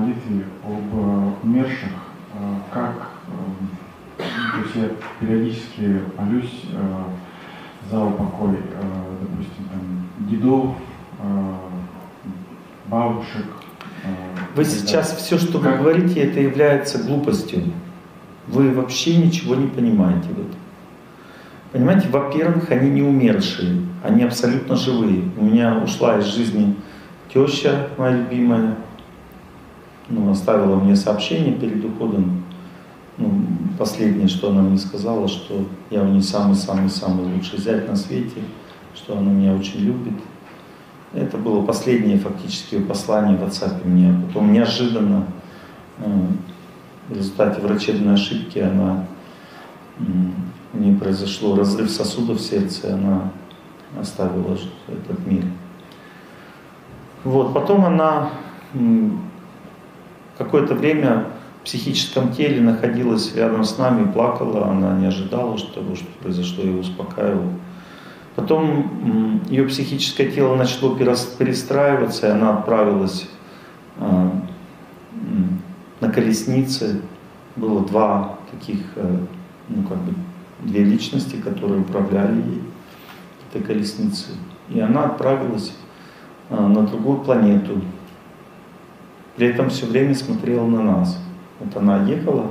говорите об умерших, как, то есть я периодически молюсь за упокой, допустим, там, дедов, бабушек. Вы сейчас все, что вы говорите, это является глупостью. Вы вообще ничего не понимаете в этом. Понимаете, во-первых, они не умершие, они абсолютно живые. У меня ушла из жизни теща моя любимая, оставила мне сообщение перед уходом. Последнее, что она мне сказала, что я у нее самый-самый-самый лучший зять на свете, что она меня очень любит. Это было последнее фактически послание в WhatsApp мне. Потом неожиданно, в результате врачебной ошибки, у нее произошло разрыв сосудов в сердце, и она оставила этот мир. Потом она какое-то время в психическом теле находилась рядом с нами, плакала, она не ожидала того, что произошло, я ее успокаивал. Потом ее психическое тело начало перестраиваться, и она отправилась на колеснице. Было две личности, которые управляли ей этой колесницей. И она отправилась на другую планету. При этом все время смотрела на нас. Она ехала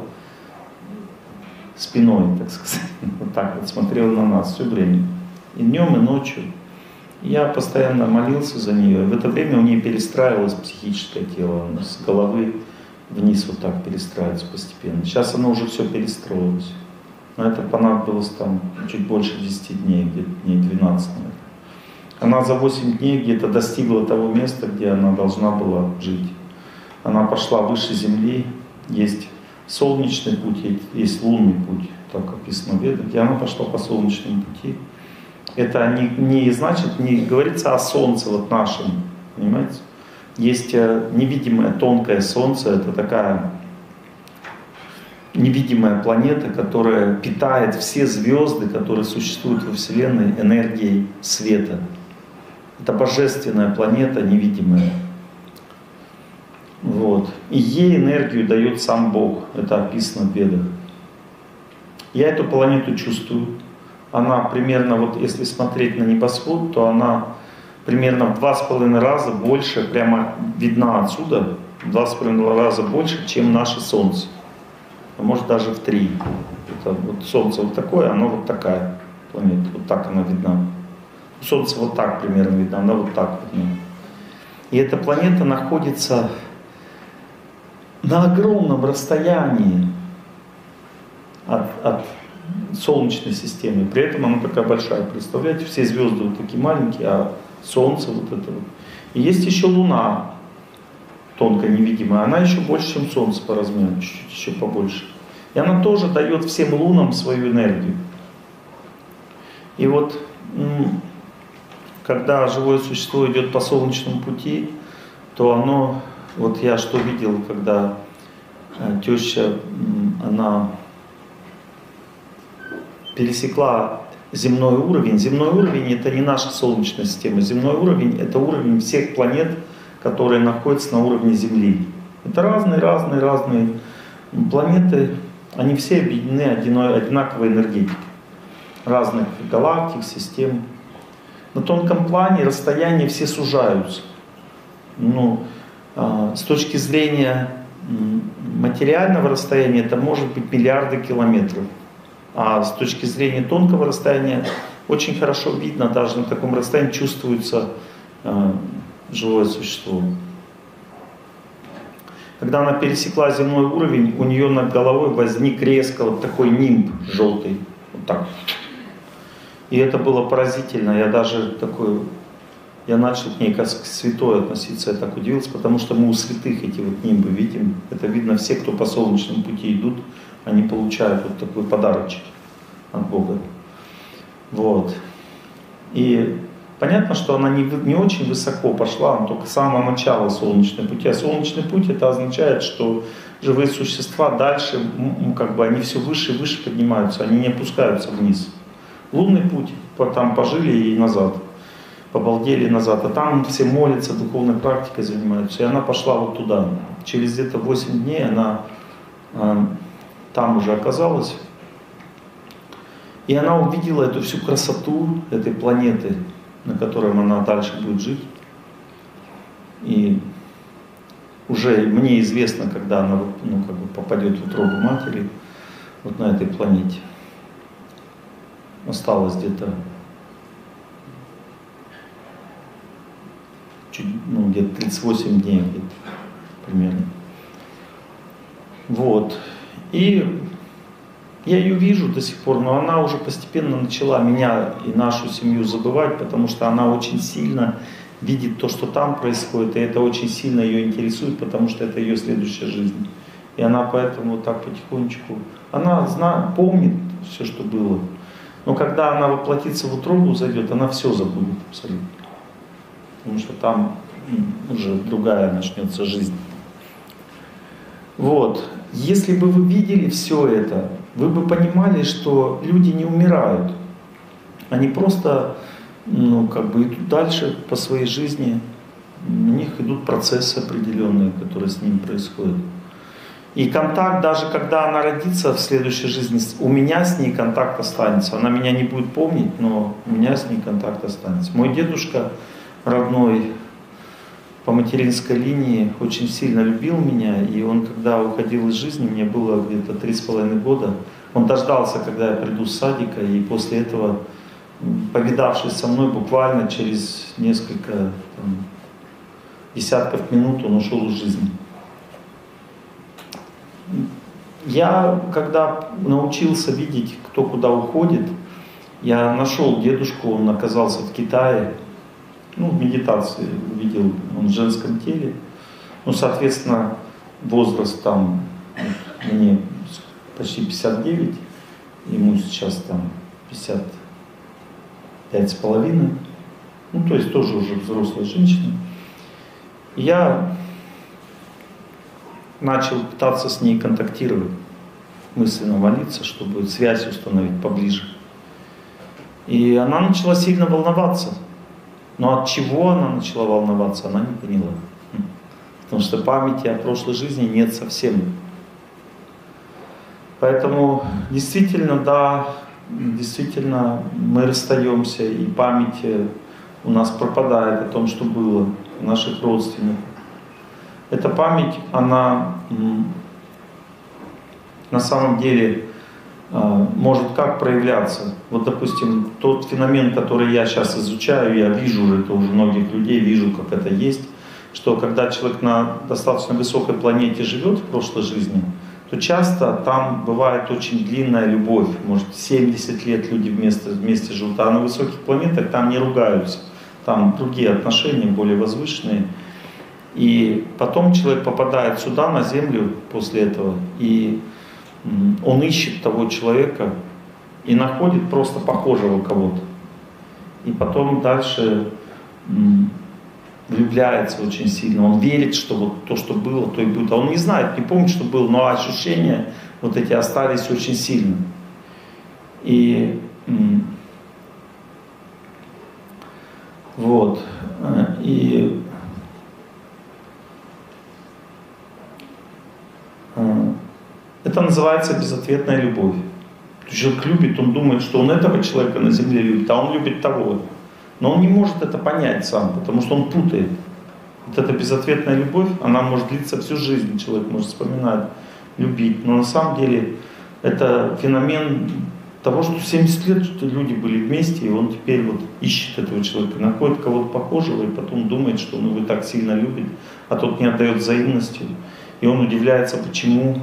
спиной, так сказать, смотрела на нас все время. И днем, и ночью. И я постоянно молился за нее. И в это время у нее перестраивалось психическое тело. Она с головы вниз перестраивается постепенно. Сейчас оно уже все перестроилось. Но это понадобилось чуть больше 10 дней, где-то дней 12, наверное. Она за 8 дней где-то достигла того места, где она должна была жить. Она пошла выше Земли. Есть солнечный путь, есть лунный путь, так описано в Ведах. И она пошла по солнечному пути. Это не значит, не говорится о Солнце нашем, понимаете? Есть невидимое тонкое Солнце, это такая невидимая планета, которая питает все звезды, которые существуют во Вселенной, энергией света. Это божественная планета, невидимая. И ей энергию дает сам Бог, это описано в Ведах. Я эту планету чувствую. Она примерно, если смотреть на небосвод, то она примерно в 2,5 раза больше, прямо видна отсюда, в 2,5 раза больше, чем наше Солнце. А может даже в 3. Это Солнце такое, оно такая планета, так она видна. Солнце так примерно видно, она так видна. И эта планета находится на огромном расстоянии от Солнечной системы. При этом она такая большая. Представляете, все звезды такие маленькие, а Солнце И есть еще Луна, тонкая, невидимая. Она еще больше, чем Солнце по размеру, чуть-чуть еще побольше. И она тоже дает всем лунам свою энергию. И когда живое существо идет по солнечному пути, то оно, я что видел, когда теща, она пересекла земной уровень. Земной уровень — это не наша Солнечная система. Земной уровень — это уровень всех планет, которые находятся на уровне Земли. Это разные планеты, они все объединены одинаковой энергетикой. Разных галактик, систем. На тонком плане расстояния все сужаются. С точки зрения материального расстояния это может быть миллиарды километров. А с точки зрения тонкого расстояния очень хорошо видно, даже на таком расстоянии чувствуется живое существо. Когда она пересекла земной уровень, у нее над головой возник резко такой нимб желтый. Так. И это было поразительно. Я начал к ней как к святой относиться, я так удивился, потому что мы у святых эти нимбы видим. Это видно, все, кто по солнечному пути идут, они получают такой подарочек от Бога. И понятно, что она не очень высоко пошла, она только с самого начала солнечного пути. А солнечный путь — это означает, что живые существа дальше, они все выше и выше поднимаются, они не опускаются вниз. Лунный путь, там пожили и назад. побалдели назад, а там все молятся, духовной практикой занимаются. И она пошла вот туда. Через где-то 8 дней она там уже оказалась. И она увидела эту всю красоту этой планеты, на которой она дальше будет жить. И уже мне известно, когда она попадет в утробу матери, вот на этой планете. Осталось где-то где-то 38 дней где-то, примерно. Вот. И я ее вижу до сих пор, но она уже постепенно начала меня и нашу семью забывать, потому что она очень сильно видит то, что там происходит, и это очень сильно ее интересует, потому что это ее следующая жизнь. И она поэтому вот так потихонечку, она помнит все, что было. Но когда она воплотится в утробу, зайдет, она все забудет абсолютно. Потому что там уже другая начнется жизнь. Вот. Если бы вы видели все это, вы бы понимали, что люди не умирают. Они просто идут дальше по своей жизни. У них идут процессы определенные, которые с ними происходят. И контакт, даже когда она родится в следующей жизни, у меня с ней контакт останется. Она меня не будет помнить, но у меня с ней контакт останется. Мой дедушка родной по материнской линии очень сильно любил меня, и он, когда уходил из жизни, мне было где-то 3,5 года, он дождался, когда я приду с садика, и после этого, повидавшись со мной буквально через несколько десятков минут, он ушел из жизни. Я, когда научился видеть, кто куда уходит, я нашел дедушку, он оказался в Китае, в медитации увидел, он в женском теле. Соответственно, возраст там, мне почти 59, ему сейчас там 55,5, то есть тоже уже взрослая женщина. И я начал пытаться с ней контактировать, мысленно молиться, чтобы связь установить поближе. И она начала сильно волноваться. Но от чего она начала волноваться, она не поняла. Потому что памяти о прошлой жизни нет совсем. Поэтому действительно, да, действительно мы расстаемся, и память у нас пропадает о том, что было, у наших родственников. Эта память, она на самом деле может как проявляться. Вот, допустим, тот феномен, который я сейчас изучаю, я вижу это уже многих людей, вижу, как это есть, что когда человек на достаточно высокой планете живет в прошлой жизни, то часто там бывает очень длинная любовь. Может, 70 лет люди вместе живут, а на высоких планетах там не ругаются. Там другие отношения, более возвышенные. И потом человек попадает сюда, на Землю после этого, и он ищет того человека и находит просто похожего кого-то. И потом дальше влюбляется очень сильно. Он верит, что вот то, что было, то и будет. А он не знает, не помнит, что было, но ощущения вот эти остались очень сильно. И вот. И это называется безответная любовь. Человек любит, он думает, что он этого человека на земле любит, а он любит того. Но он не может это понять сам, потому что он путает. Вот эта безответная любовь, она может длиться всю жизнь, человек может вспоминать, любить. Но на самом деле это феномен того, что 70 лет люди были вместе, и он теперь вот ищет этого человека, находит кого-то похожего, и потом думает, что он его так сильно любит, а тот не отдает взаимностью. И он удивляется, почему.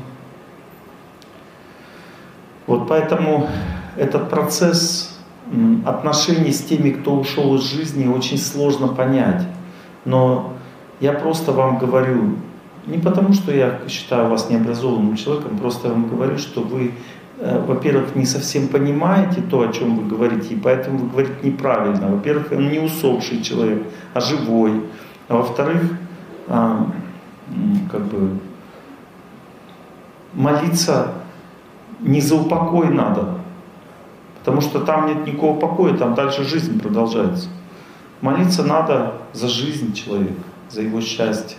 Вот поэтому этот процесс отношений с теми, кто ушел из жизни, очень сложно понять. Но я просто вам говорю, не потому что я считаю вас необразованным человеком, просто я вам говорю, что вы, во-первых, не совсем понимаете то, о чем вы говорите, и поэтому вы говорите неправильно. Во-первых, он не усопший человек, а живой. А во-вторых, молиться не за упокой надо, потому что там нет никакого покоя, там дальше жизнь продолжается. Молиться надо за жизнь человека, за его счастье.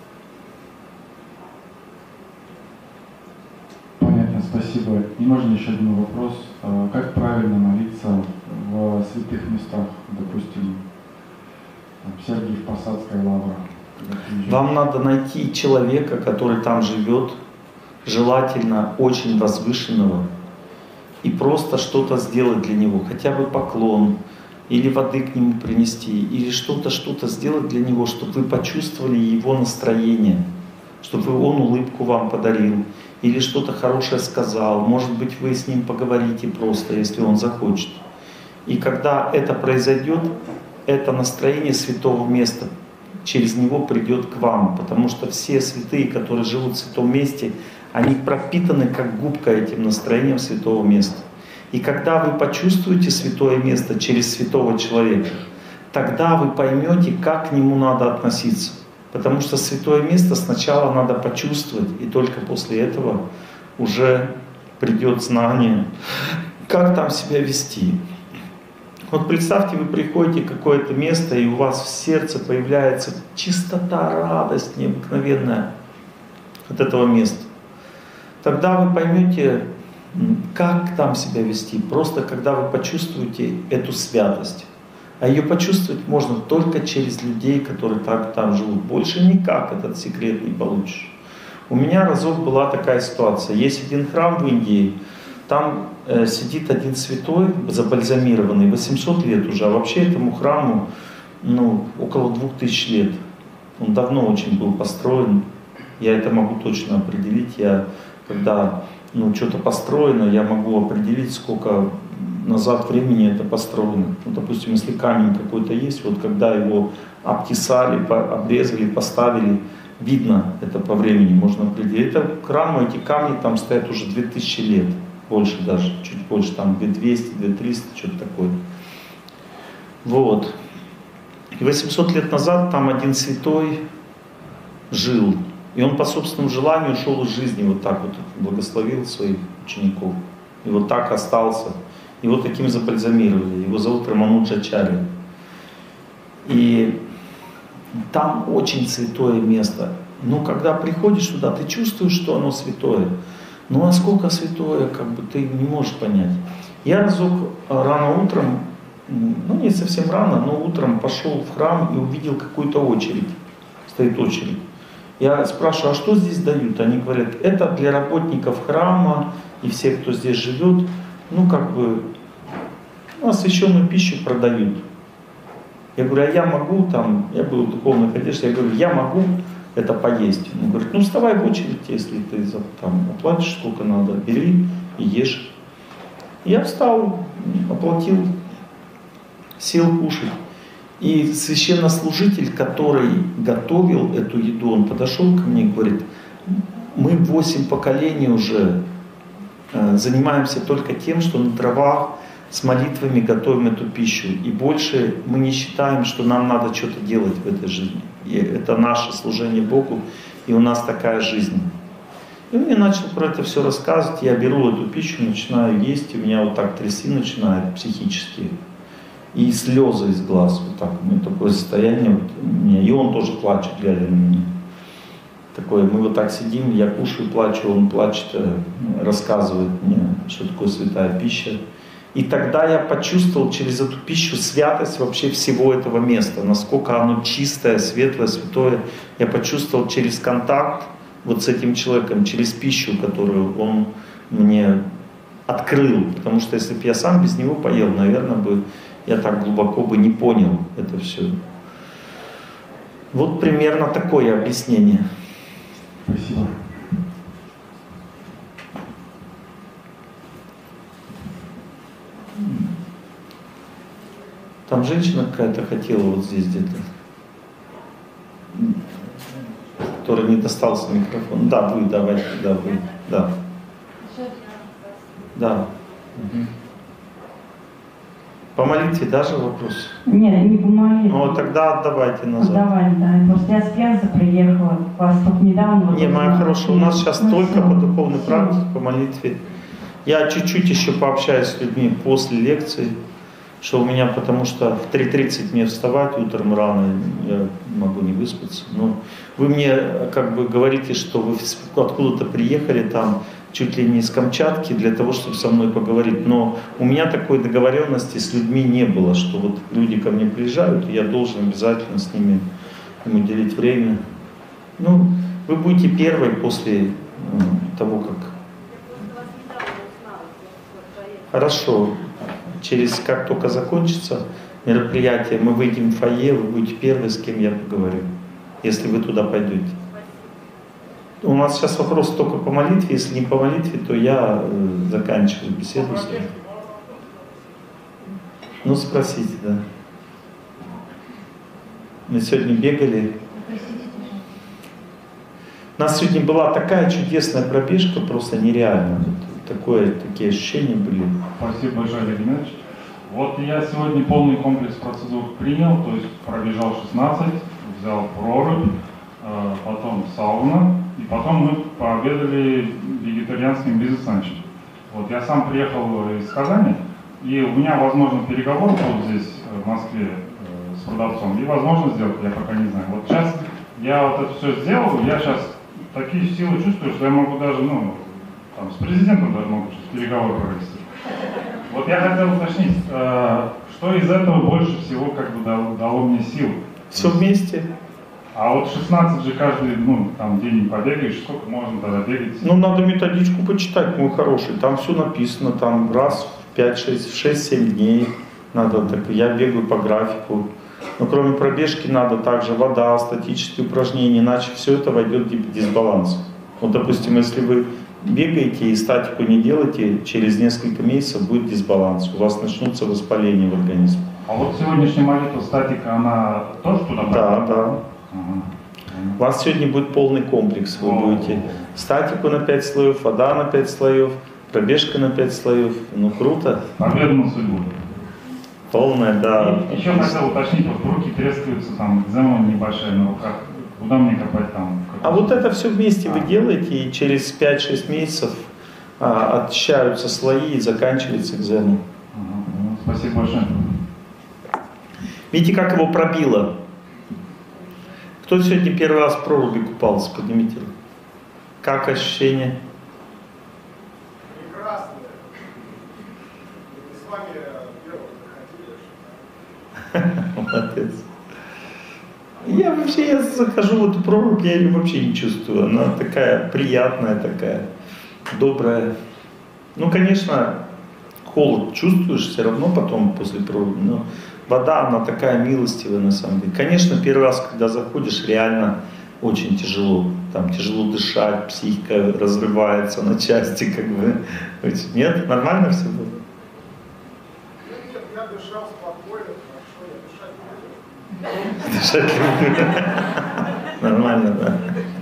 Понятно, спасибо. И можно еще один вопрос. Как правильно молиться в святых местах, допустим, в Сергиев-Посадской лавре? Вам надо найти человека, который там живет, желательно очень возвышенного, и просто что-то сделать для него, хотя бы поклон, или воды к нему принести, или что-то сделать для него, чтобы вы почувствовали его настроение, чтобы он улыбку вам подарил, или что-то хорошее сказал, может быть, вы с ним поговорите просто, если он захочет. И когда это произойдет, это настроение святого места через него придет к вам, потому что все святые, которые живут в святом месте, они пропитаны как губка этим настроением святого места. И когда вы почувствуете святое место через святого человека, тогда вы поймете, как к нему надо относиться. Потому что святое место сначала надо почувствовать, и только после этого уже придет знание, как там себя вести. Вот представьте, вы приходите в какое-то место, и у вас в сердце появляется чистота, радость необыкновенная от этого места. Тогда вы поймете, как там себя вести, просто когда вы почувствуете эту святость. А ее почувствовать можно только через людей, которые там живут. Больше никак этот секрет не получишь. У меня разок была такая ситуация. Есть один храм в Индии, там сидит один святой, забальзамированный, 800 лет уже, а вообще этому храму около 2000 лет. Он давно очень был построен, я это могу точно определить. Когда что-то построено, я могу определить, сколько назад времени это построено. Допустим, если камень какой-то есть, вот когда его обтесали, обрезали, поставили, видно это по времени, можно определить. Это храмы, эти камни там стоят уже 2000 лет. Больше даже, чуть больше, там 2200, 2300, что-то такое. Вот. И 800 лет назад там один святой жил. И он по собственному желанию ушел из жизни, вот так вот благословил своих учеников. И вот так остался. Его таким забальзамировали. Его зовут Рамануджачарья. И там очень святое место. Но когда приходишь туда, ты чувствуешь, что оно святое. Ну а сколько святое, ты не можешь понять. Я разок рано утром, не совсем рано, но утром пошел в храм и увидел какую-то очередь. Стоит очередь. Я спрашиваю, а что здесь дают? Они говорят, это для работников храма и всех, кто здесь живет, освященную пищу продают. Я говорю, а я могу я был в духовных одеждах, я говорю, я могу это поесть. Он говорит, вставай в очередь, если ты оплатишь сколько надо, бери и ешь. Я встал, оплатил, сел кушать. И священнослужитель, который готовил эту еду, он подошел ко мне и говорит, мы 8 поколений уже занимаемся только тем, что на дровах с молитвами готовим эту пищу. И больше мы не считаем, что нам надо что-то делать в этой жизни. И это наше служение Богу, и у нас такая жизнь. И он мне начал про это все рассказывать. Я беру эту пищу, начинаю есть, и у меня вот так трясти начинает психически. И слезы из глаз, вот так, у меня такое состояние, и он тоже плачет, глядя на меня. Такое, мы вот так сидим, я кушаю, плачу, он плачет, рассказывает мне, что такое святая пища. И тогда я почувствовал через эту пищу святость вообще всего этого места, насколько оно чистое, светлое, святое. Я почувствовал через контакт вот с этим человеком, через пищу, которую он мне открыл. Потому что если бы я сам без него поел, наверное, я так глубоко бы не понял это все. Вот примерно такое объяснение. Спасибо. Там женщина какая-то хотела вот здесь где-то, которая не достался микрофон. Да, вы, давайте, да, вы, да. Да. Угу. По молитве даже вопрос? Нет, не по молитве. Ну, тогда отдавайте назад. Отдавали, да. Просто я с Пензы приехала, вас только недавно... Не, моя хорошая, у нас сейчас только по духовной практике, по молитве. Я чуть-чуть еще пообщаюсь с людьми после лекции, что у меня, потому что в 3:30 мне вставать утром рано, я могу не выспаться. Но вы мне как бы говорите, что вы откуда-то приехали там, чуть ли не с Камчатки, для того, чтобы со мной поговорить. Но у меня такой договоренности с людьми не было, что вот люди ко мне приезжают, и я должен обязательно с ними им уделить время. Ну, вы будете первой после того, как... Хорошо. Как только закончится мероприятие, мы выйдем в фойе, вы будете первой, с кем я поговорю, если вы туда пойдете. У нас сейчас вопрос только по молитве. Если не по молитве, то я заканчиваю беседу с ним. Ну, спросите, да. Мы сегодня бегали. У нас сегодня была такая чудесная пробежка, просто нереально. Такие ощущения были. Спасибо большое, Олег Геннадьевич. Вот я сегодня полный комплекс процедур принял, то есть пробежал 16, взял прорубь, потом сауна, и потом мы пообедали вегетарианским бизнес-ланчем. Вот я сам приехал из Казани, и у меня, возможно, переговор был здесь, в Москве, с продавцом, и возможно сделать, я пока не знаю. Вот сейчас я вот это все сделал, я сейчас такие силы чувствую, что я могу даже, там, с президентом даже могу переговоры провести. Вот я хотел уточнить, что из этого больше всего как бы дало мне сил? Все вместе. А вот 16 же каждый там день побегаешь, сколько можно тогда бегать? Ну, надо методичку почитать, мой хороший. Там все написано, там раз в 5-6, в 6-7 дней надо так. Я бегаю по графику. Но кроме пробежки надо также вода, статические упражнения, иначе все это войдет в дисбаланс. Вот, допустим, если вы бегаете и статику не делаете, через несколько месяцев будет дисбаланс. У вас начнутся воспаления в организме. А вот сегодняшняя молитва, статика, она тоже туда? Да, да. У вас сегодня будет полный комплекс. Вы будете статику на 5 слоев, вода на 5 слоев, пробежка на 5 слоев. Ну, круто. Победа на судьбу. Полная, да. И еще хотел уточнить, вот руки трескаются, там экзема небольшая на руках. Куда мне копать там? А вот это все вместе вы делаете, и через 5-6 месяцев очищаются слои и заканчивается экзема. Спасибо большое. Видите, как его пробило? Кто сегодня первый раз в проруби купался? Поднимите руку. Как ощущение? Прекрасно. Мы с вами первым заходили. Молодец. Я захожу в эту прорубь, я ее вообще не чувствую. Она такая приятная, такая добрая. Ну, конечно, холод чувствуешь все равно потом после проруби, но вода, она такая милостивая на самом деле. Конечно, первый раз, когда заходишь, реально очень тяжело. Там тяжело дышать, психика разрывается на части, как бы. Нет? Нормально все было? Нет, я дышал спокойно, хорошо, я дышать не буду. Дышать люблю. Нормально, да.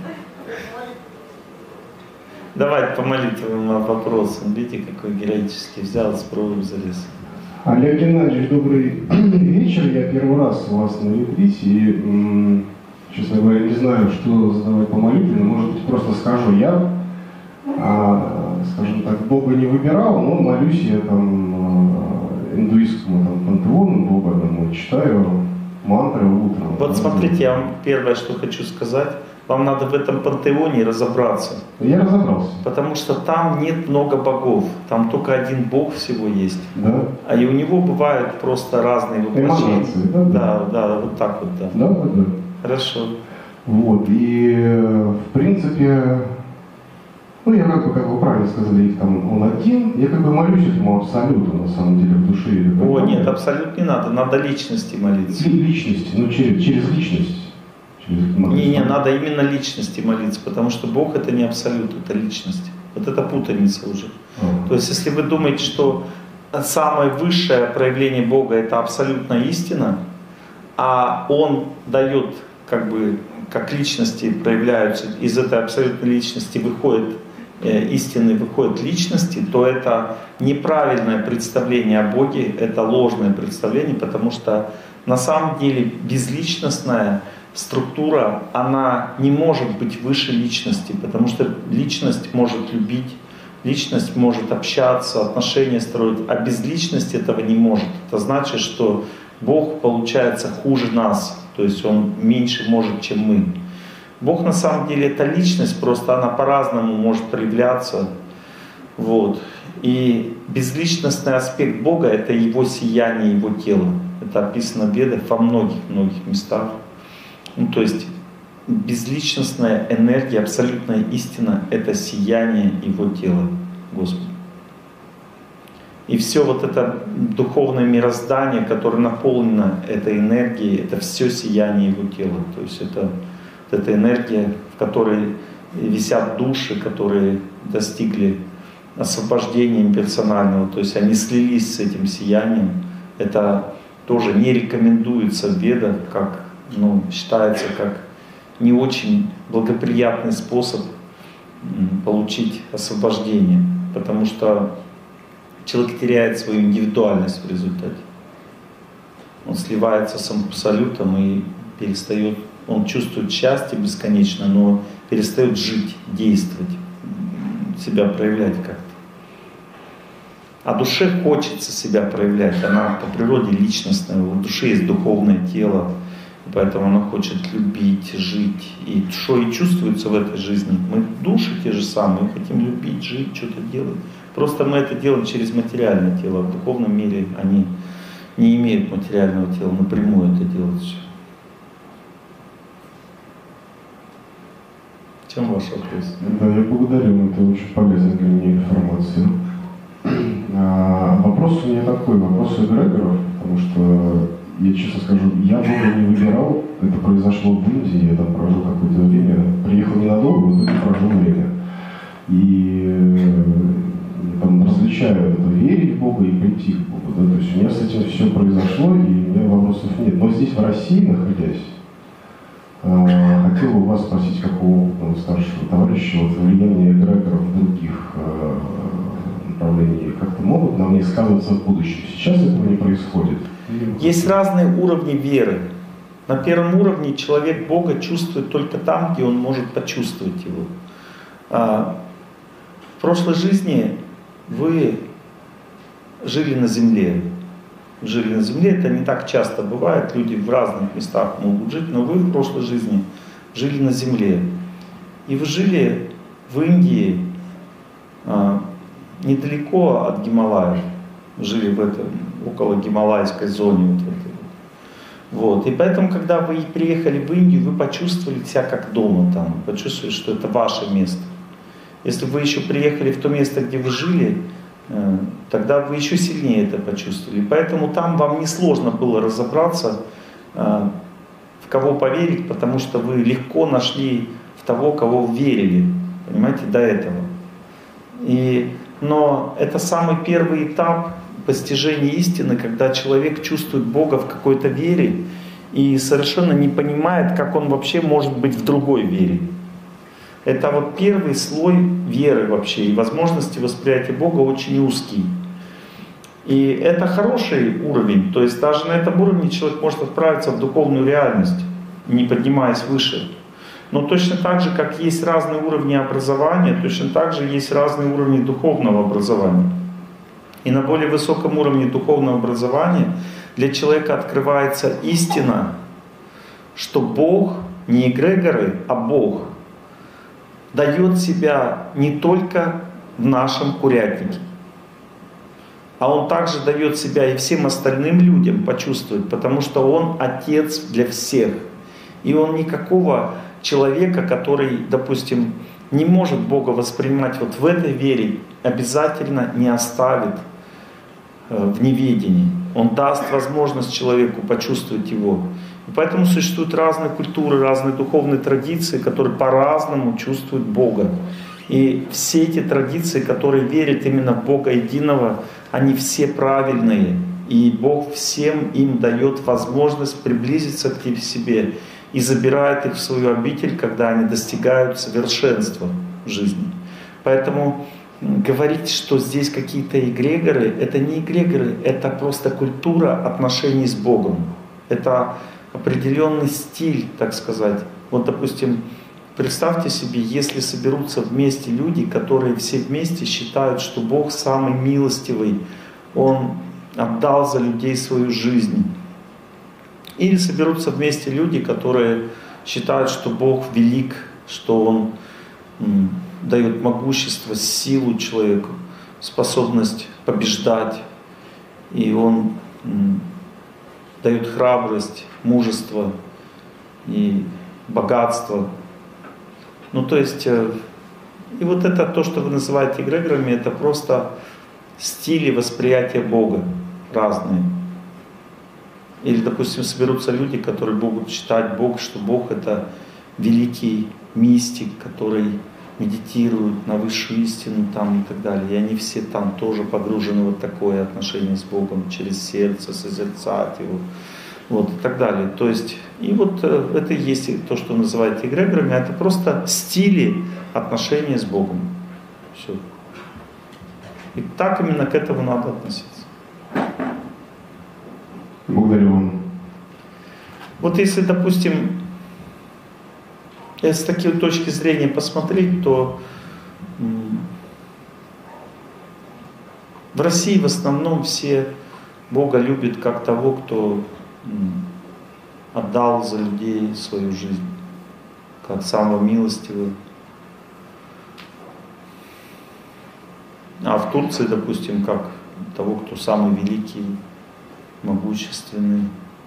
Давайте по молитвенным вопросам. Видите, какой героический взял, с прорубь залез. Олег Геннадьевич, добрый вечер. Я первый раз у вас на ретрите и, честно говоря, не знаю, что задавать по молитве, но, может быть, просто скажу я. Скажем так, Бога не выбирал, но молюсь я там индуистскому пантеону Бога, читаю мантры утром. Вот смотрите, я вам первое, что хочу сказать. Вам надо в этом пантеоне разобраться. Я разобрался. Потому что там нет много богов. Там только один бог всего есть. Да. А и у него бывают просто разные воплощения. Эманации, да? Да, вот так вот, да. Да, да, да. Хорошо. Вот, и в принципе, я как вы правильно сказали, их там он один, я молюсь этому абсолюту, на самом деле, в душе. О, нет, абсолютно не надо личности молиться. Личности, через личность. Не, надо именно личности молиться, потому что Бог это не абсолют, это личность. Вот это путаница уже. То есть, если вы думаете, что самое высшее проявление Бога это абсолютная истина, а Он дает, как личности проявляются, из этой абсолютной личности выходит истины, выходят личности, то это неправильное представление о Боге, это ложное представление, потому что на самом деле безличностная структура, она не может быть выше личности, потому что личность может любить, Личность может общаться, отношения строить, а без личности этого не может. Это значит, что Бог получается хуже нас, то есть Он меньше может, чем мы. Бог на самом деле это личность, просто она по-разному может проявляться. Вот. И безличностный аспект Бога — это Его сияние, Его тело. Это описано в Ведах во многих местах. Ну, то есть безличностная энергия, абсолютная истина — это сияние Его тела, Господа. И все вот это духовное мироздание, которое наполнено этой энергией, это все сияние Его тела. То есть это энергия, в которой висят души, которые достигли освобождения имперсонального. То есть они слились с этим сиянием. Это тоже не рекомендуется в Ведах, как, считается как не очень благоприятный способ получить освобождение, потому что человек теряет свою индивидуальность в результате. Он сливается с абсолютом и перестает, он чувствует счастье бесконечно, но перестает жить, действовать, себя проявлять как-то. А душе хочется себя проявлять, она по природе личностная, у души есть духовное тело, поэтому она хочет любить, жить. И что и чувствуется в этой жизни. Мы души те же самые, хотим любить, жить, что-то делать. Просто мы это делаем через материальное тело. В духовном мире они не имеют материального тела, напрямую это делают все. В чем ваш вопрос? Да, я благодарю, это очень полезная для меня информация. Вопрос у меня такой, вопрос у эгрегоров, потому что, я честно скажу, я Бога не выбирал, это произошло в Индии, я там прожил какое-то время, приехал ненадолго, вот это прожил время. И там различаю это верить в Бога и прийти к Богу, да, то есть у меня с этим все произошло, и у меня вопросов нет. Но здесь, в России, находясь, хотел у вас спросить, как у опытного старшего товарища, вот влияние эгрегоров в других направлениях как-то могут на мне сказываться в будущем. Сейчас этого не происходит. Есть разные уровни веры. На первом уровне человек Бога чувствует только там, где он может почувствовать Его. В прошлой жизни вы жили на земле. Жили на земле, это не так часто бывает, люди в разных местах могут жить, но вы в прошлой жизни жили на земле. И вы жили в Индии, недалеко от Гималаев, жили в этом, около Гималайской зоне. Вот. И поэтому, когда вы приехали в Индию, вы почувствовали себя как дома там, почувствовали, что это ваше место. Если вы еще приехали в то место, где вы жили, тогда вы еще сильнее это почувствовали. Поэтому там вам несложно было разобраться, в кого поверить, потому что вы легко нашли в того, кого верили, понимаете, до этого. Но это самый первый этап постижения истины, когда человек чувствует Бога в какой-то вере и совершенно не понимает, как он вообще может быть в другой вере. Это вот первый слой веры вообще, и возможности восприятия Бога очень узкий. И это хороший уровень, то есть даже на этом уровне человек может отправиться в духовную реальность, не поднимаясь выше. Но точно так же, как есть разные уровни образования, точно так же есть разные уровни духовного образования. И на более высоком уровне духовного образования для человека открывается истина, что Бог, не эгрегоры, а Бог, дает себя не только в нашем курятнике, а Он также дает себя и всем остальным людям почувствовать, потому что Он Отец для всех. И Он никакого человека, который, допустим, не может Бога воспринимать вот в этой вере, обязательно не оставит в неведении. Он даст возможность человеку почувствовать Его. И поэтому существуют разные культуры, разные духовные традиции, которые по-разному чувствуют Бога. И все эти традиции, которые верят именно в Бога единого, они все правильные. И Бог всем им дает возможность приблизиться к себе и забирает их в свою обитель, когда они достигают совершенства в жизни. Поэтому говорить, что здесь какие-то эгрегоры, это не эгрегоры, это просто культура отношений с Богом. Это определенный стиль, так сказать. Вот, допустим, представьте себе, если соберутся вместе люди, которые все вместе считают, что Бог самый милостивый, Он отдал за людей свою жизнь. Или соберутся вместе люди, которые считают, что Бог велик, что Он дает могущество, силу человеку, способность побеждать, и Он дает храбрость, мужество и богатство. Ну, то есть, и вот это то, что вы называете эгрегорами, это просто стили восприятия Бога разные. Или, допустим, соберутся люди, которые будут считать Бог, что Бог это великий мистик, который медитирует на высшую истину там и так далее. И они все там тоже погружены в вот такое отношение с Богом, через сердце, созерцать Его, вот, и так далее. То есть, и вот это и есть то, что называете эгрегорами, это просто стили отношения с Богом. Все. И так именно к этому надо относиться. Благодарю вам. Вот если, допустим, с такой точки зрения посмотреть, то в России в основном все Бога любят как того, кто отдал за людей свою жизнь, как самого милостивого. А в Турции, допустим, как того, кто самый великий, могущественный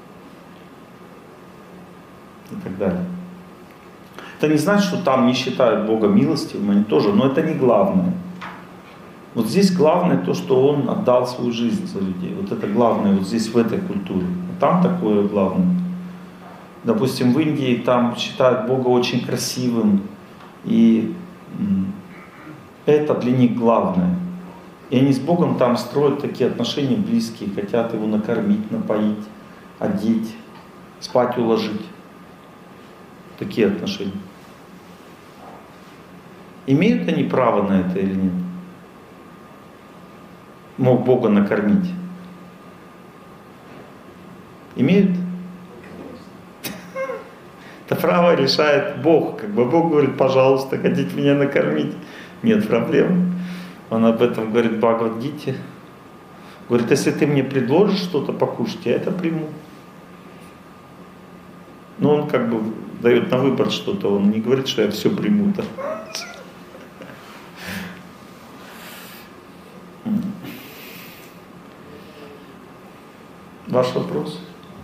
и так далее. Это не значит, что там не считают Бога милостивым, они тоже, но это не главное. Вот здесь главное то, что Он отдал свою жизнь за людей. Вот это главное вот здесь, в этой культуре. А там такое главное. Допустим, в Индии там считают Бога очень красивым, и это для них главное. И они с Богом там строят такие отношения близкие, хотят Его накормить, напоить, одеть, спать уложить. Такие отношения. Имеют они право на это или нет? Мог Бога накормить. Имеют? Это право решает Бог. Как бы Бог говорит, пожалуйста, хотите меня накормить? Нет проблем. Он об этом говорит в Бхагавад-гите. Говорит, если ты мне предложишь что-то покушать, я это приму. Но он как бы дает на выбор что-то, он не говорит, что я все приму. Да? Ваш вопрос?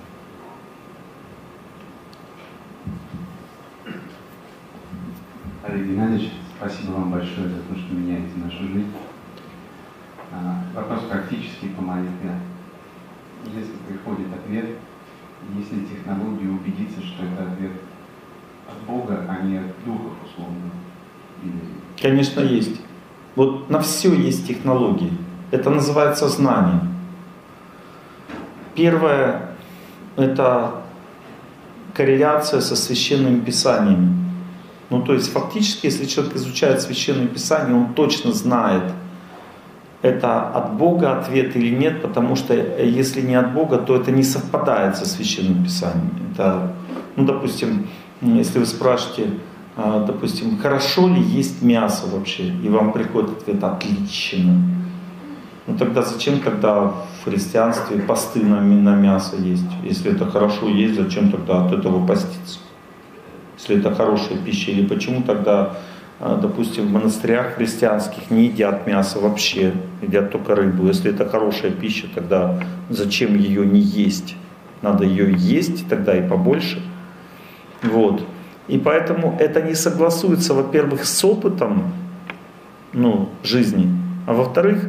Олег Геннадьевич, спасибо вам большое за то, что меняете нашу жизнь. Вопрос практический по молитве. Если приходит ответ, есть ли технология убедиться, что это ответ от Бога, а не от духов, условно? Конечно, есть. Вот на все есть технологии. Это называется знание. Первое – это корреляция со священными писаниями. Ну, то есть, фактически, если человек изучает священное писание, он точно знает, это от Бога ответ или нет, потому что если не от Бога, то это не совпадает со священным писанием. Это, ну, допустим, если вы спрашиваете, допустим, хорошо ли есть мясо вообще, и вам приходит ответ «отлично». Ну тогда зачем тогда в христианстве посты на мясо есть? Если это хорошо есть, зачем тогда от этого поститься? Если это хорошая пища, или почему тогда, допустим, в монастырях христианских не едят мясо вообще, едят только рыбу? Если это хорошая пища, тогда зачем ее не есть? Надо ее есть тогда и побольше. Вот. И поэтому это не согласуется, во-первых, с опытом, ну, жизни, а во-вторых,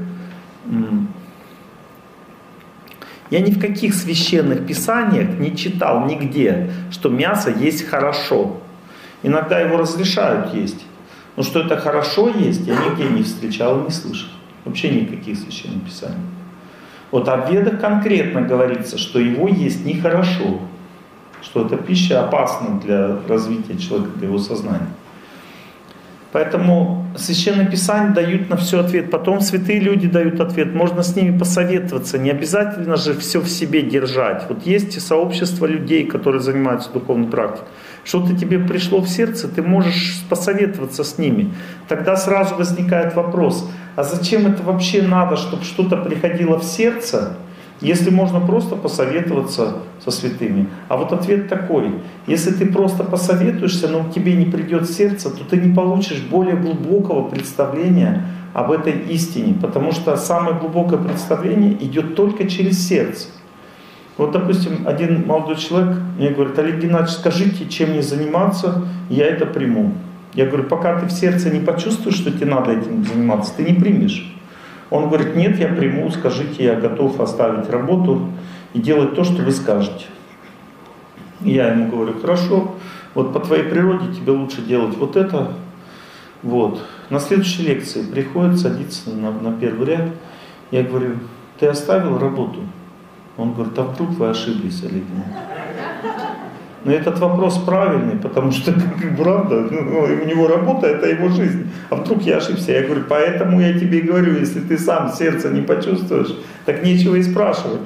я ни в каких священных писаниях не читал нигде, что мясо есть хорошо. Иногда его разрешают есть. Но что это хорошо есть, я нигде не встречал и не слышал. Вообще никаких священных писаний. Вот о ведах конкретно говорится, что его есть нехорошо. Что эта пища опасна для развития человека, для его сознания. Поэтому Священное Писание дают на все ответ. Потом святые люди дают ответ. Можно с ними посоветоваться. Не обязательно же все в себе держать. Вот есть сообщество людей, которые занимаются духовной практикой. что-то тебе пришло в сердце, ты можешь посоветоваться с ними. Тогда сразу возникает вопрос, а зачем это вообще надо, чтобы что-то приходило в сердце, если можно просто посоветоваться со святыми? А вот ответ такой: если ты просто посоветуешься, но к тебе не придет в сердце, то ты не получишь более глубокого представления об этой истине, потому что самое глубокое представление идет только через сердце. Вот, допустим, один молодой человек мне говорит: Олег Геннадьевич, скажите, чем мне заниматься, я это приму. Я говорю: пока ты в сердце не почувствуешь, что тебе надо этим заниматься, ты не примешь. Он говорит: нет, я приму, скажите, я готов оставить работу и делать то, что вы скажете. И я ему говорю: хорошо, вот по твоей природе тебе лучше делать вот это. Вот. На следующей лекции приходит, садится на первый ряд. Я говорю: ты оставил работу? Он говорит: а вдруг вы ошиблись, Олег Геннадьевич? Но этот вопрос правильный, потому что, правда, у него работа — это его жизнь. А вдруг я ошибся? Я говорю: поэтому я тебе и говорю, если ты сам сердце не почувствуешь, так нечего и спрашивать.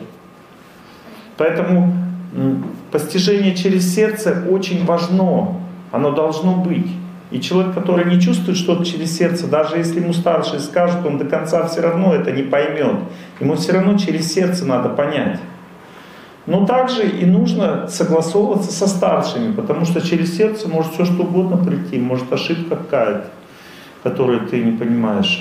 Поэтому постижение через сердце очень важно, оно должно быть. И человек, который не чувствует что-то через сердце, даже если ему старший скажет, он до конца все равно это не поймет. Ему все равно через сердце надо понять. Но также и нужно согласовываться со старшими, потому что через сердце может все что угодно прийти, может ошибка какая-то, которую ты не понимаешь.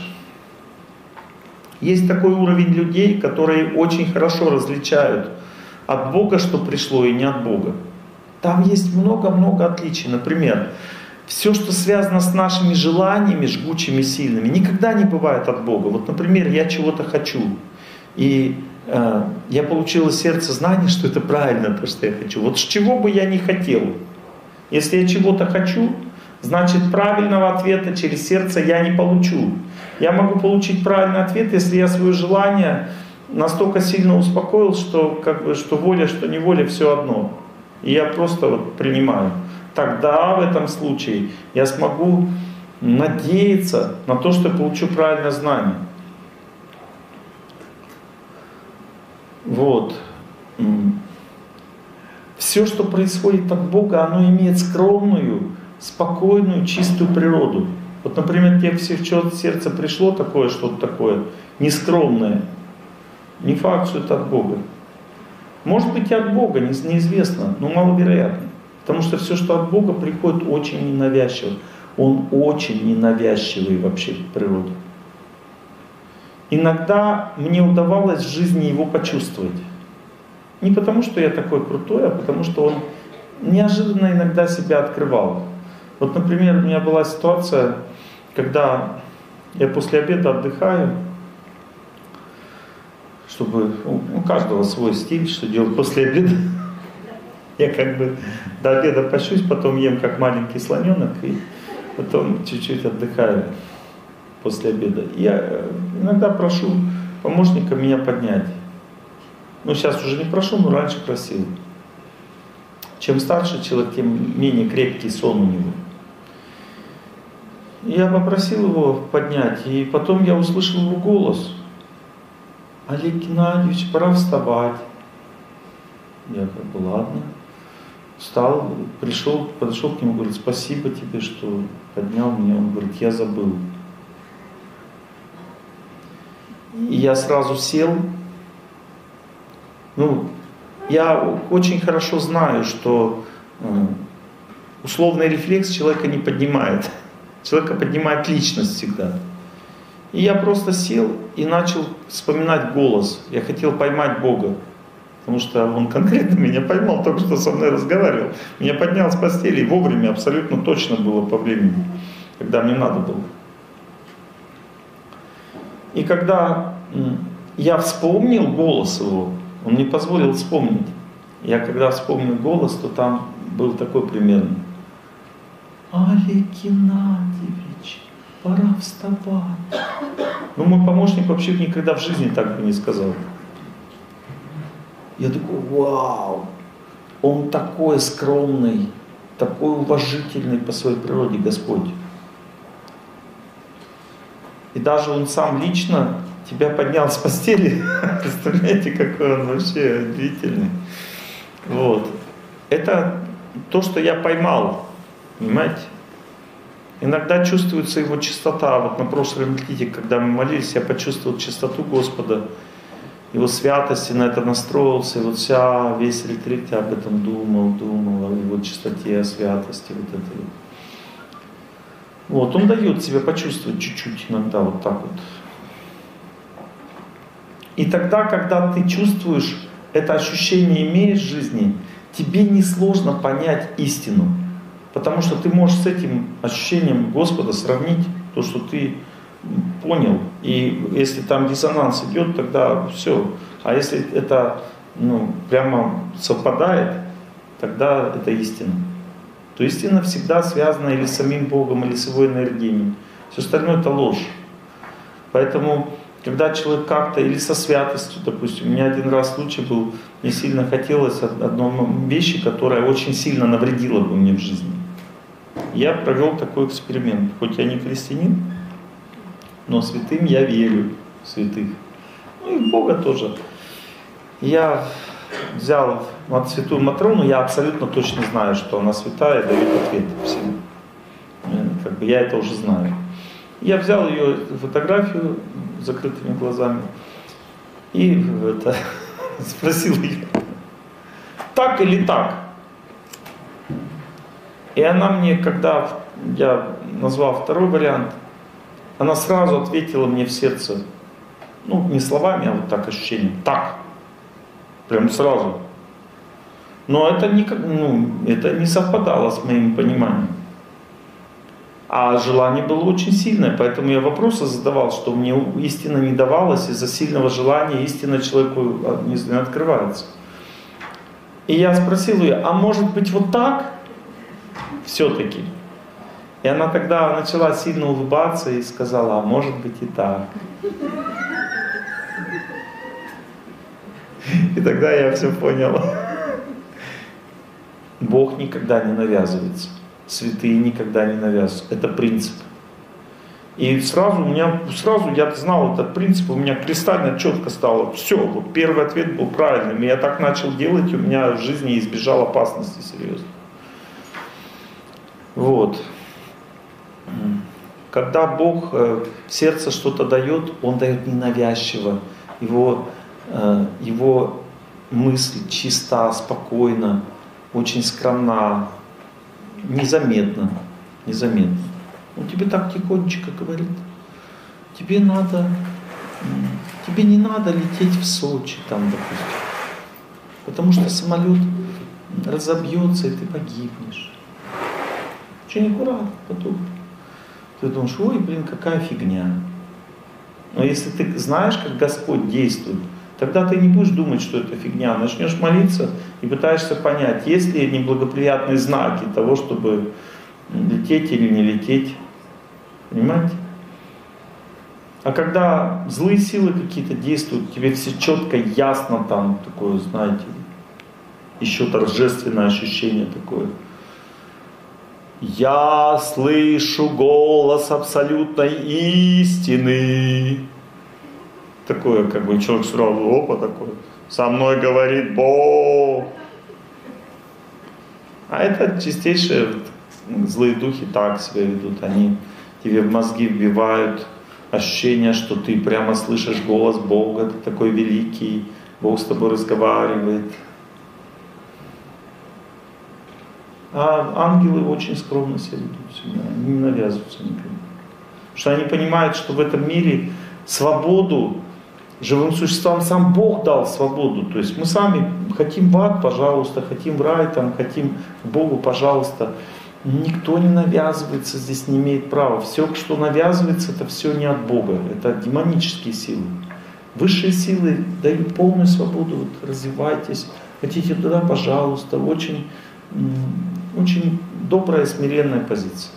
Есть такой уровень людей, которые очень хорошо различают от Бога, что пришло, и не от Бога. Там есть много-много отличий. Например, все, что связано с нашими желаниями, жгучими, сильными, никогда не бывает от Бога. Вот, например, я чего-то хочу, и я получил из сердца знание, что это правильно, то, что я хочу. Вот с чего бы я ни хотел. Если я чего-то хочу, значит, правильного ответа через сердце я не получу. Я могу получить правильный ответ, если я свое желание настолько сильно успокоил, что, что воля, что неволя, все одно. И я просто вот принимаю. Тогда в этом случае я смогу надеяться на то, что я получу правильное знание. Вот. Все, что происходит от Бога, оно имеет скромную, спокойную, чистую природу. Вот, например, тебе все в сердце пришло такое, что-то такое нескромное. Не факт, что это от Бога. Может быть и от Бога, неизвестно, но маловероятно. Потому что все, что от Бога, приходит очень ненавязчиво. Он очень ненавязчивый вообще по природе. Иногда мне удавалось в жизни его почувствовать. Не потому, что я такой крутой, а потому, что он неожиданно иногда себя открывал. Вот, например, у меня была ситуация, когда я после обеда отдыхаю, чтобы у каждого свой стиль, что делать после обеда. Я как бы до обеда пощусь, потом ем как маленький слоненок, и потом чуть-чуть отдыхаю после обеда. Я иногда прошу помощника меня поднять. Ну, сейчас уже не прошу, но раньше просил. Чем старше человек, тем менее крепкий сон у него. Я попросил его поднять, и потом я услышал его голос. Олег Геннадьевич, пора вставать. Я как бы ладно. Встал, пришел, подошел к нему, говорит: спасибо тебе, что поднял меня. Он говорит: я забыл. И я сразу сел. Ну, я очень хорошо знаю, что условный рефлекс человека не поднимает. Человека поднимает личность всегда. И я просто сел и начал вспоминать голос. Я хотел поймать Бога. Потому что он конкретно меня поймал, только что со мной разговаривал. Меня поднял с постели, и вовремя, абсолютно точно было по времени, когда мне надо было. И когда я вспомнил голос его, он мне позволил вспомнить. Я когда вспомнил голос, то там был такой примерно: Олег Геннадьевич, пора вставать. Ну, мой помощник вообще никогда в жизни так бы не сказал. Я такой: вау, он такой скромный, такой уважительный по своей природе Господь. И даже он сам лично тебя поднял с постели. Представляете, какой он вообще удивительный. Вот. Это то, что я поймал, понимаете? Иногда чувствуется его чистота. Вот на прошлом ретрите, когда мы молились, я почувствовал чистоту Господа, Его святости, на это настроился, и вот весь ретрит я об этом думал, о Его чистоте, о святости, вот этой. Вот, Он дает себя почувствовать чуть-чуть иногда, вот так вот. И тогда, когда ты чувствуешь, это ощущение имеешь в жизни, тебе несложно понять истину. Потому что ты можешь с этим ощущением Господа сравнить то, что ты понял. И если там диссонанс идет, тогда все. А если это прямо совпадает, тогда это истина. То истина всегда связана или с самим Богом, или с Его энергиями. Все остальное это ложь. Поэтому, когда человек как-то, или со святостью, допустим, у меня один раз случай был, мне сильно хотелось одной вещи, которая очень сильно навредила бы мне в жизни. Я провел такой эксперимент. Хоть я не христианин, но святым я верю, святых. Ну и в Бога тоже. Я взял святую Матрону, я абсолютно точно знаю, что она святая, и дает ответ всем. Я это уже знаю. Я взял ее фотографию с закрытыми глазами и спросил ее, так или так? И она мне, когда я назвал второй вариант, она сразу ответила мне в сердце, не словами, а вот так ощущением, так, прям сразу. Но это не совпадало с моим пониманием. А желание было очень сильное, поэтому я вопросы задавал, что мне истина не давалась, из-за сильного желания истина человеку не открывается. И я спросил ее, а может быть вот так? Все-таки. И она тогда начала сильно улыбаться и сказала, а может быть и так. И тогда я все понял. Бог никогда не навязывается. Святые никогда не навязываются. Это принцип. И сразу я знал этот принцип, у меня кристально четко стало. Все, вот первый ответ был правильным. И я так начал делать, у меня в жизни избежал опасности серьезно. Вот. Когда Бог в сердце что-то дает, Он дает ненавязчиво. Его мысль чиста, спокойна, очень скромна, незаметно. Он тебе так тихонечко говорит. Тебе не надо лететь в Сочи, там, допустим. Потому что самолет разобьется, и ты погибнешь. Очень аккуратно потом. Ты думаешь, ой, какая фигня. Но если ты знаешь, как Господь действует, тогда ты не будешь думать, что это фигня. Начнешь молиться и пытаешься понять, есть ли неблагоприятные знаки того, чтобы лететь или не лететь. Понимаете? А когда злые силы какие-то действуют, тебе все четко, ясно там, такое, знаете, еще торжественное ощущение такое. Я слышу голос абсолютной истины. Такое, как бы человек сразу, опа, такой. Со мной говорит Бог. А это чистейшие злые духи так себя ведут. Они тебе в мозги вбивают ощущение, что ты прямо слышишь голос Бога, ты такой великий, Бог с тобой разговаривает. А ангелы очень скромно себя ведут всегда, они не навязываются никому. Потому что они понимают, что в этом мире свободу живым существам сам Бог дал свободу. То есть мы сами хотим в ад, пожалуйста, хотим в рай, там, хотим к Богу, пожалуйста. Никто не навязывается, здесь не имеет права. Все, что навязывается, это все не от Бога, это демонические силы. Высшие силы дают полную свободу, вот, развивайтесь, хотите туда, пожалуйста. Очень добрая, смиренная позиция.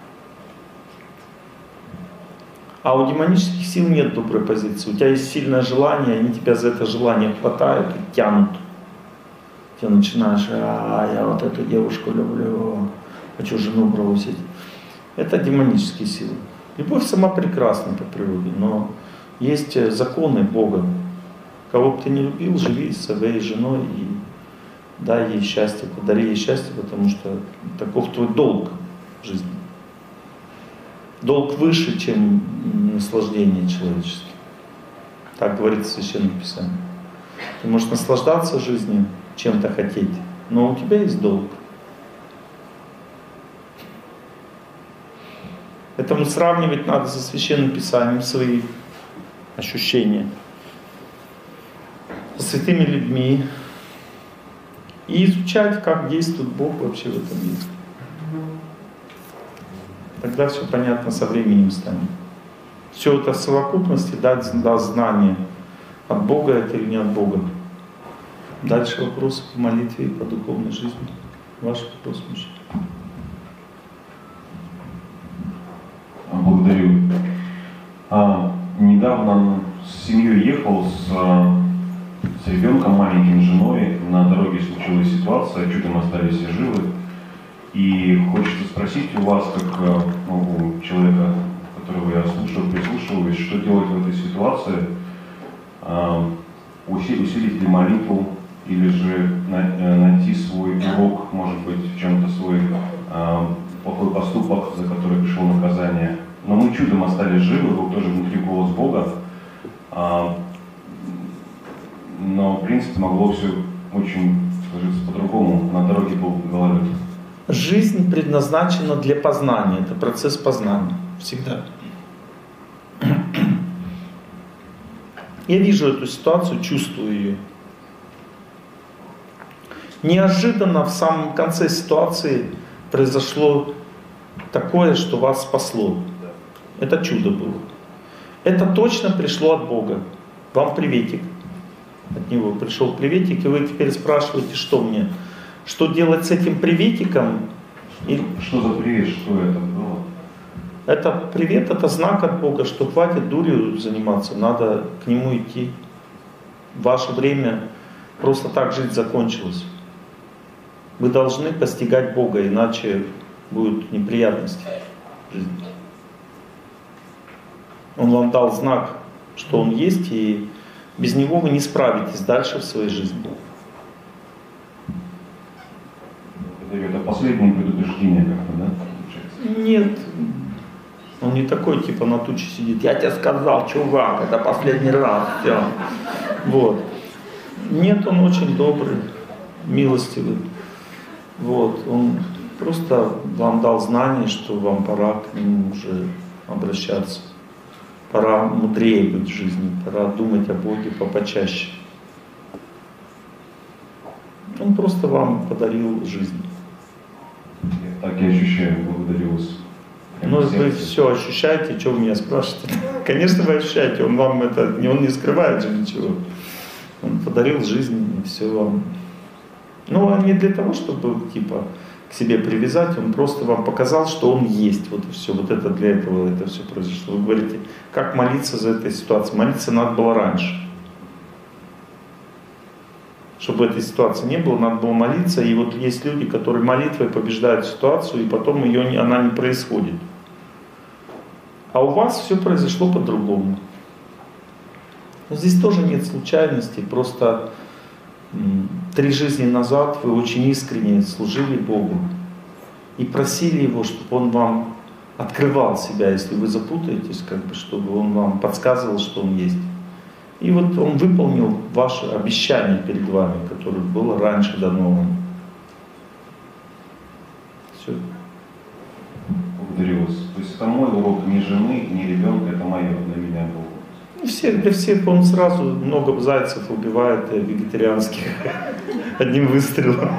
А у демонических сил нет доброй позиции. У тебя есть сильное желание, они тебя за это желание хватают и тянут. Ты начинаешь, я вот эту девушку люблю, хочу жену бросить. Это демонические силы. Любовь сама прекрасна по природе, но есть законы Бога. Кого бы ты не любил, живи с своей женой дай ей счастье, подари ей счастье, потому что таков твой долг в жизни. Долг выше, чем наслаждение человеческое. Так говорит Священное Писание. Ты можешь наслаждаться жизнью, чем-то хотеть, но у тебя есть долг. Поэтому сравнивать надо со Священным Писанием свои ощущения, со святыми людьми и изучать, как действует Бог вообще в этом мире. Тогда все понятно со временем станет. Все это в совокупности даст знание, от Бога это или не от Бога. Дальше вопрос по молитве и по духовной жизни. Ваш вопрос, мужчина. Благодарю. Недавно с семьей ехал с ребенком маленьким, женой. На дороге случилась ситуация, чудом остались все живы. И хочется спросить у вас, как у человека, которого я слушаю, прислушиваюсь, что делать в этой ситуации? Усилить ли молитву или же найти свой урок, может быть, в чем-то свой плохой поступок, за который пришло наказание. Но мы чудом остались живы, был тоже внутри голос Бога. Но, в принципе, могло все очень сложиться по-другому. На дороге был гололед. Жизнь предназначена для познания. Это процесс познания. Всегда. Я вижу эту ситуацию, чувствую ее. Неожиданно в самом конце ситуации произошло такое, что вас спасло. Это чудо было. Это точно пришло от Бога. Вам приветик. От Него пришел приветик, и вы теперь спрашиваете, что мне? Что делать с этим приветиком? Что за привет? Что это было? Это привет, это знак от Бога, что хватит дурью заниматься, надо к Нему идти. Ваше время просто так жить закончилось. Вы должны постигать Бога, иначе будут неприятности в жизни. Он вам дал знак, что Он есть, и без Него вы не справитесь дальше в своей жизни. Это последнее предупреждение как-то, да? Нет. Он не такой, типа, на туче сидит. Я тебе сказал, чувак, это последний раз, все. Вот. Нет, он очень добрый, милостивый. Вот. Он просто вам дал знание, что вам пора к нему уже обращаться. Пора мудрее быть в жизни, пора думать о Боге почаще. Он просто вам подарил жизнь. Так я ощущаю, благодарю вас. Ну, вы все ощущаете, что вы меня спрашиваете? Конечно, вы ощущаете, он вам это, он не скрывает же ничего. Он подарил жизнь, и все вам. Ну, а не для того, чтобы, типа, к себе привязать, он просто вам показал, что он есть. Вот и все, вот это для этого это все произошло. Вы говорите, как молиться за этой ситуацией? Молиться надо было раньше. Чтобы этой ситуации не было, надо было молиться. И вот есть люди, которые молитвой побеждают ситуацию, и потом она не происходит. А у вас все произошло по-другому. Но здесь тоже нет случайностей. Просто 3 жизни назад вы очень искренне служили Богу и просили Его, чтобы Он вам открывал себя, если вы запутаетесь, как бы, чтобы Он вам подсказывал, что Он есть. И вот Он выполнил ваше обещание перед вами, которое было раньше дано вам. Все. Благодарю вас. То есть это мой урок, ни жены, ни ребенка, это мое для меня было. Для всех он сразу много зайцев убивает вегетарианских одним выстрелом.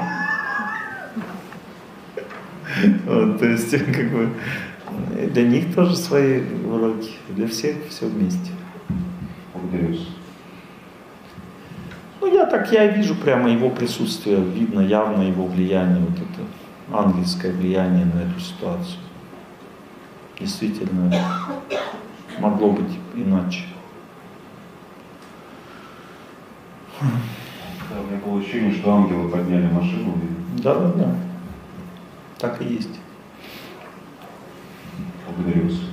Вот, то есть, как бы, для них тоже свои уроки, для всех все вместе. Благодарю вас. Ну, я вижу прямо его присутствие, видно явно его влияние, вот это ангельское влияние на эту ситуацию. Действительно, могло быть иначе. Да, у меня было ощущение, что ангелы подняли машину. Да. Так и есть. Благодарю вас.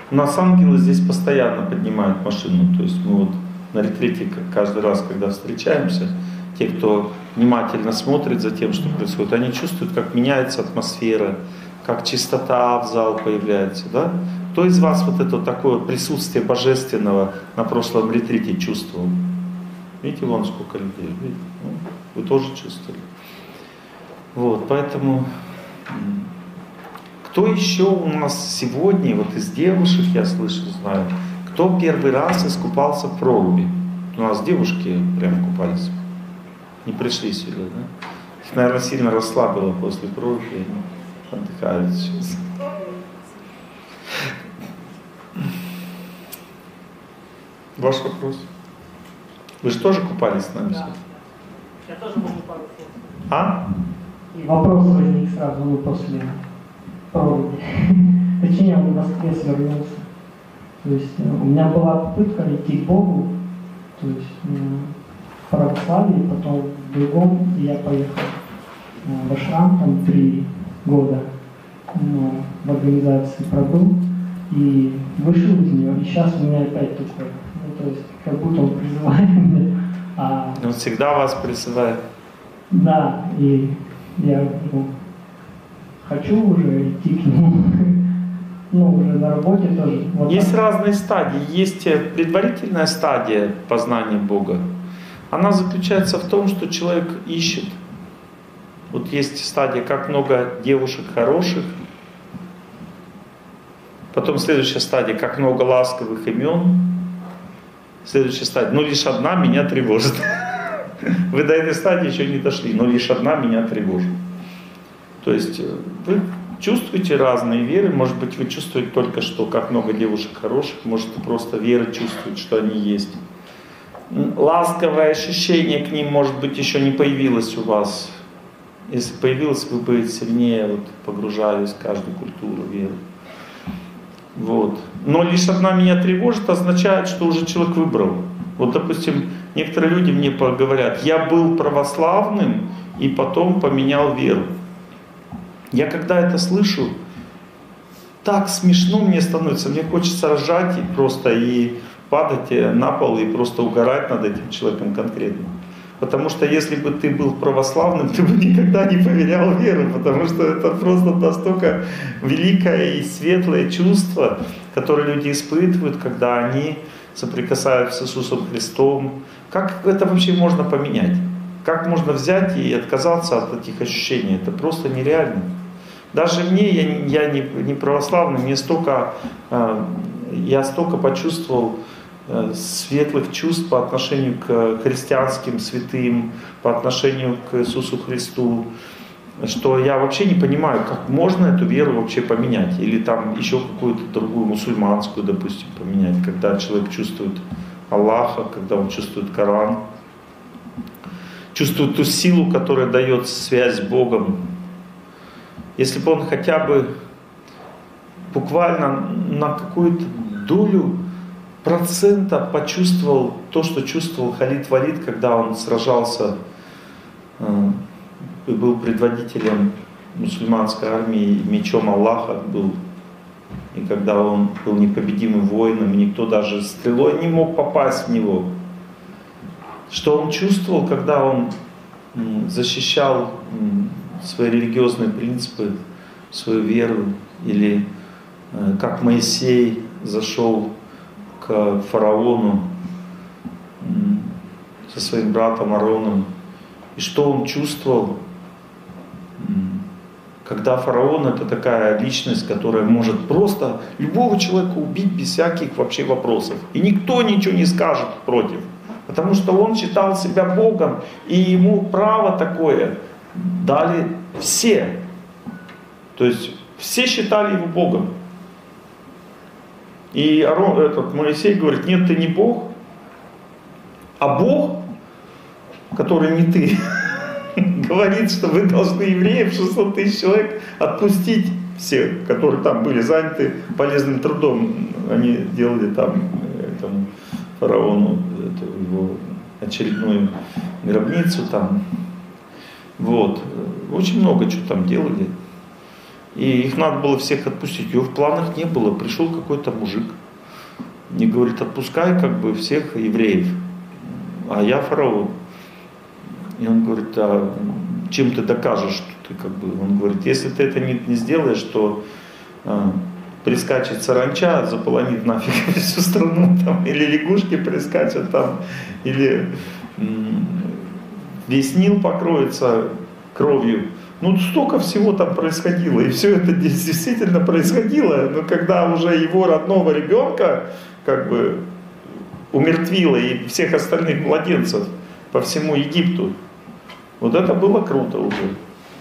У нас ангелы здесь постоянно поднимают машину. То есть мы вот на ретрите каждый раз, когда встречаемся, те, кто внимательно смотрит за тем, что происходит, они чувствуют, как меняется атмосфера, как чистота в зал появляется. Да? Кто из вас вот это такое присутствие божественного на прошлом ретрите чувствовал? Видите, вон сколько людей. Ну, вы тоже чувствовали. Вот, поэтому кто еще у нас сегодня, вот из девушек, я слышу, знаю, кто первый раз искупался в проруби? У нас девушки прям купались. Не пришли сюда, да? Их, наверное, сильно расслабило после проруби, они отдыхают сейчас. Ваш вопрос? Вы же тоже купались с нами? Да. Я тоже могу пару слов. А? И вопрос возник сразу после проруби. Точнее, он в Москве свернулся. То есть у меня была попытка идти к Богу, то есть в православии, потом в другом, и я поехал в ашрам, там 3 года в организации пробыл, и вышел из нее, и сейчас у меня опять такое, ну, то есть как будто он призывает меня. Он всегда вас призывает. Да, и я хочу уже идти к нему. Ну, уже на работе тоже. Вот есть так. разные стадии. Есть предварительная стадия познания Бога. Она заключается в том, что человек ищет. Вот есть стадия, как много девушек хороших. Потом следующая стадия, как много ласковых имен. Следующая стадия, но лишь одна меня тревожит. Вы до этой стадии еще не дошли, но лишь одна меня тревожит. То есть вы чувствуете разные веры, может быть, вы чувствуете только что, как много девушек хороших, может, просто вера чувствует, что они есть. Ласковое ощущение к ним, может быть, еще не появилось у вас. Если появилось, вы бы сильнее вот, погружались в каждую культуру веры. Вот. Но лишь одна меня тревожит, означает, что уже человек выбрал. Вот, допустим, некоторые люди мне говорят, я был православным и потом поменял веру. Я когда это слышу, так смешно мне становится, мне хочется ржать и просто и падать на пол и просто угорать над этим человеком конкретно. Потому что если бы ты был православным, ты бы никогда не поверял веру, потому что это просто настолько великое и светлое чувство, которое люди испытывают, когда они соприкасаются с Иисусом Христом. Как это вообще можно поменять? Как можно взять и отказаться от этих ощущений? Это просто нереально. Даже мне, я не православный, я столько почувствовал светлых чувств по отношению к христианским святым, по отношению к Иисусу Христу, что я вообще не понимаю, как можно эту веру вообще поменять. Или там еще какую-то другую, мусульманскую, допустим, поменять, когда человек чувствует Аллаха, когда он чувствует Коран, чувствует ту силу, которая дает связь с Богом. Если бы он хотя бы буквально на какую-то долю процента почувствовал то, что чувствовал Халид Валид, когда он сражался и был предводителем мусульманской армии, мечом Аллаха был, и когда он был непобедимым воином, и никто даже стрелой не мог попасть в него. Что он чувствовал, когда он защищал свои религиозные принципы, свою веру, или как Моисей зашел к фараону со своим братом Аароном, и что он чувствовал, когда фараон — это такая личность, которая может просто любого человека убить без всяких вообще вопросов, и никто ничего не скажет против, потому что он считал себя Богом, и ему право такое дали все. То есть все считали его Богом. И Моисей говорит, нет, ты не Бог, а Бог, который не ты, говорит, что вы должны евреев, 600 тысяч человек, отпустить всех, которые там были заняты полезным трудом. Они делали там этому фараону его очередную гробницу там. Вот. Очень много чего там делали. И их надо было всех отпустить. Его в планах не было. Пришел какой-то мужик и говорит: отпускай как бы всех евреев, а я фараон. И он говорит: а чем ты докажешь, что ты как бы... Он говорит: если ты это не сделаешь, то прискачет саранча, заполонит нафиг всю страну, там, или лягушки прискачут там, или весь Нил покроется кровью. Ну, столько всего там происходило, и все это действительно происходило, но когда уже его родного ребенка как бы умертвило и всех остальных младенцев по всему Египту, вот это было круто уже.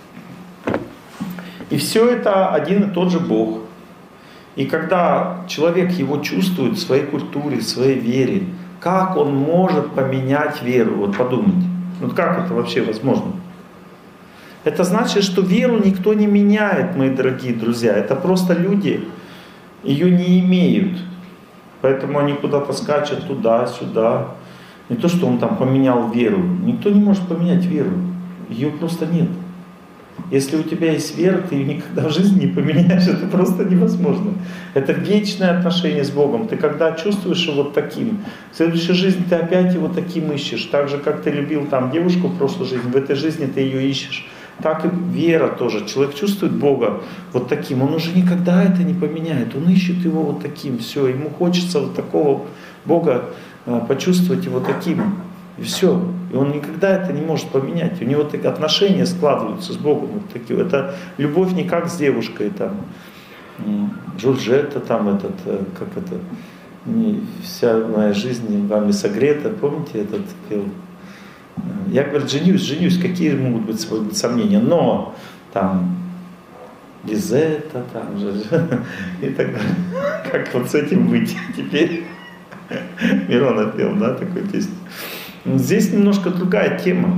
И все это один и тот же Бог. И когда человек его чувствует в своей культуре, в своей вере, как он может поменять веру? Вот подумайте, вот как это вообще возможно? Это значит, что веру никто не меняет, мои дорогие друзья. Это просто люди ее не имеют. Поэтому они куда-то скачут туда-сюда. Не то, что он там поменял веру. Никто не может поменять веру. Ее просто нет. Если у тебя есть вера, ты ее никогда в жизни не поменяешь. Это просто невозможно. Это вечное отношение с Богом. Ты когда чувствуешь его таким, в следующей жизни ты опять его таким ищешь. Так же, как ты любил там девушку в прошлой жизни, в этой жизни ты ее ищешь. Так и вера тоже. Человек чувствует Бога вот таким. Он уже никогда это не поменяет. Он ищет его вот таким. Все. Ему хочется вот такого Бога почувствовать его таким. И все. И он никогда это не может поменять. У него такие отношения складываются с Богом. Вот такие. Это любовь не как с девушкой. Там, Джорджетта, там этот, как это, вся моя жизнь вами согрета. Помните этот пел? Я, говорю, женюсь, какие могут быть сомнения, но там Лизетта, там же, и так далее. Как вот с этим быть теперь? Мирона пел, да, такую песню. Здесь немножко другая тема.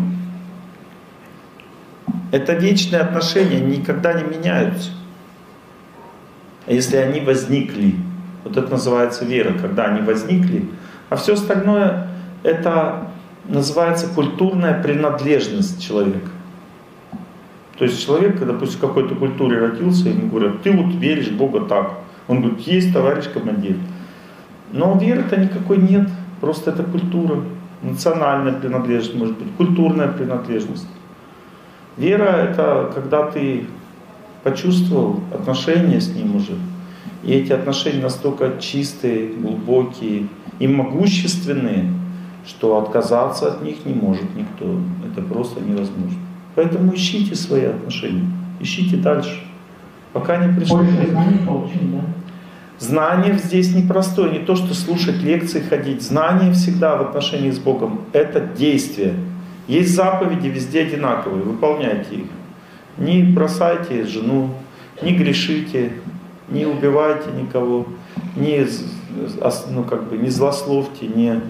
Это вечные отношения, никогда не меняются. А если они возникли, вот это называется вера, когда они возникли, а все остальное это называется культурная принадлежность человека. То есть человек, допустим, в какой-то культуре родился, ему говорят: ты вот веришь в Бога так. Он говорит: есть, товарищ командир. Но веры-то никакой нет, просто это культура. Национальная принадлежность, может быть, культурная принадлежность. Вера — это когда ты почувствовал отношения с Ним уже. И эти отношения настолько чистые, глубокие и могущественные, что отказаться от них не может никто. Это просто невозможно. Поэтому ищите свои отношения, ищите дальше, пока не пришло. Больше знаний получим, да? Знание здесь непростое, не то, что слушать лекции, ходить. Знание всегда в отношении с Богом — это действие. Есть заповеди везде одинаковые, выполняйте их. Не бросайте жену, не грешите, не убивайте никого, не злословьте, не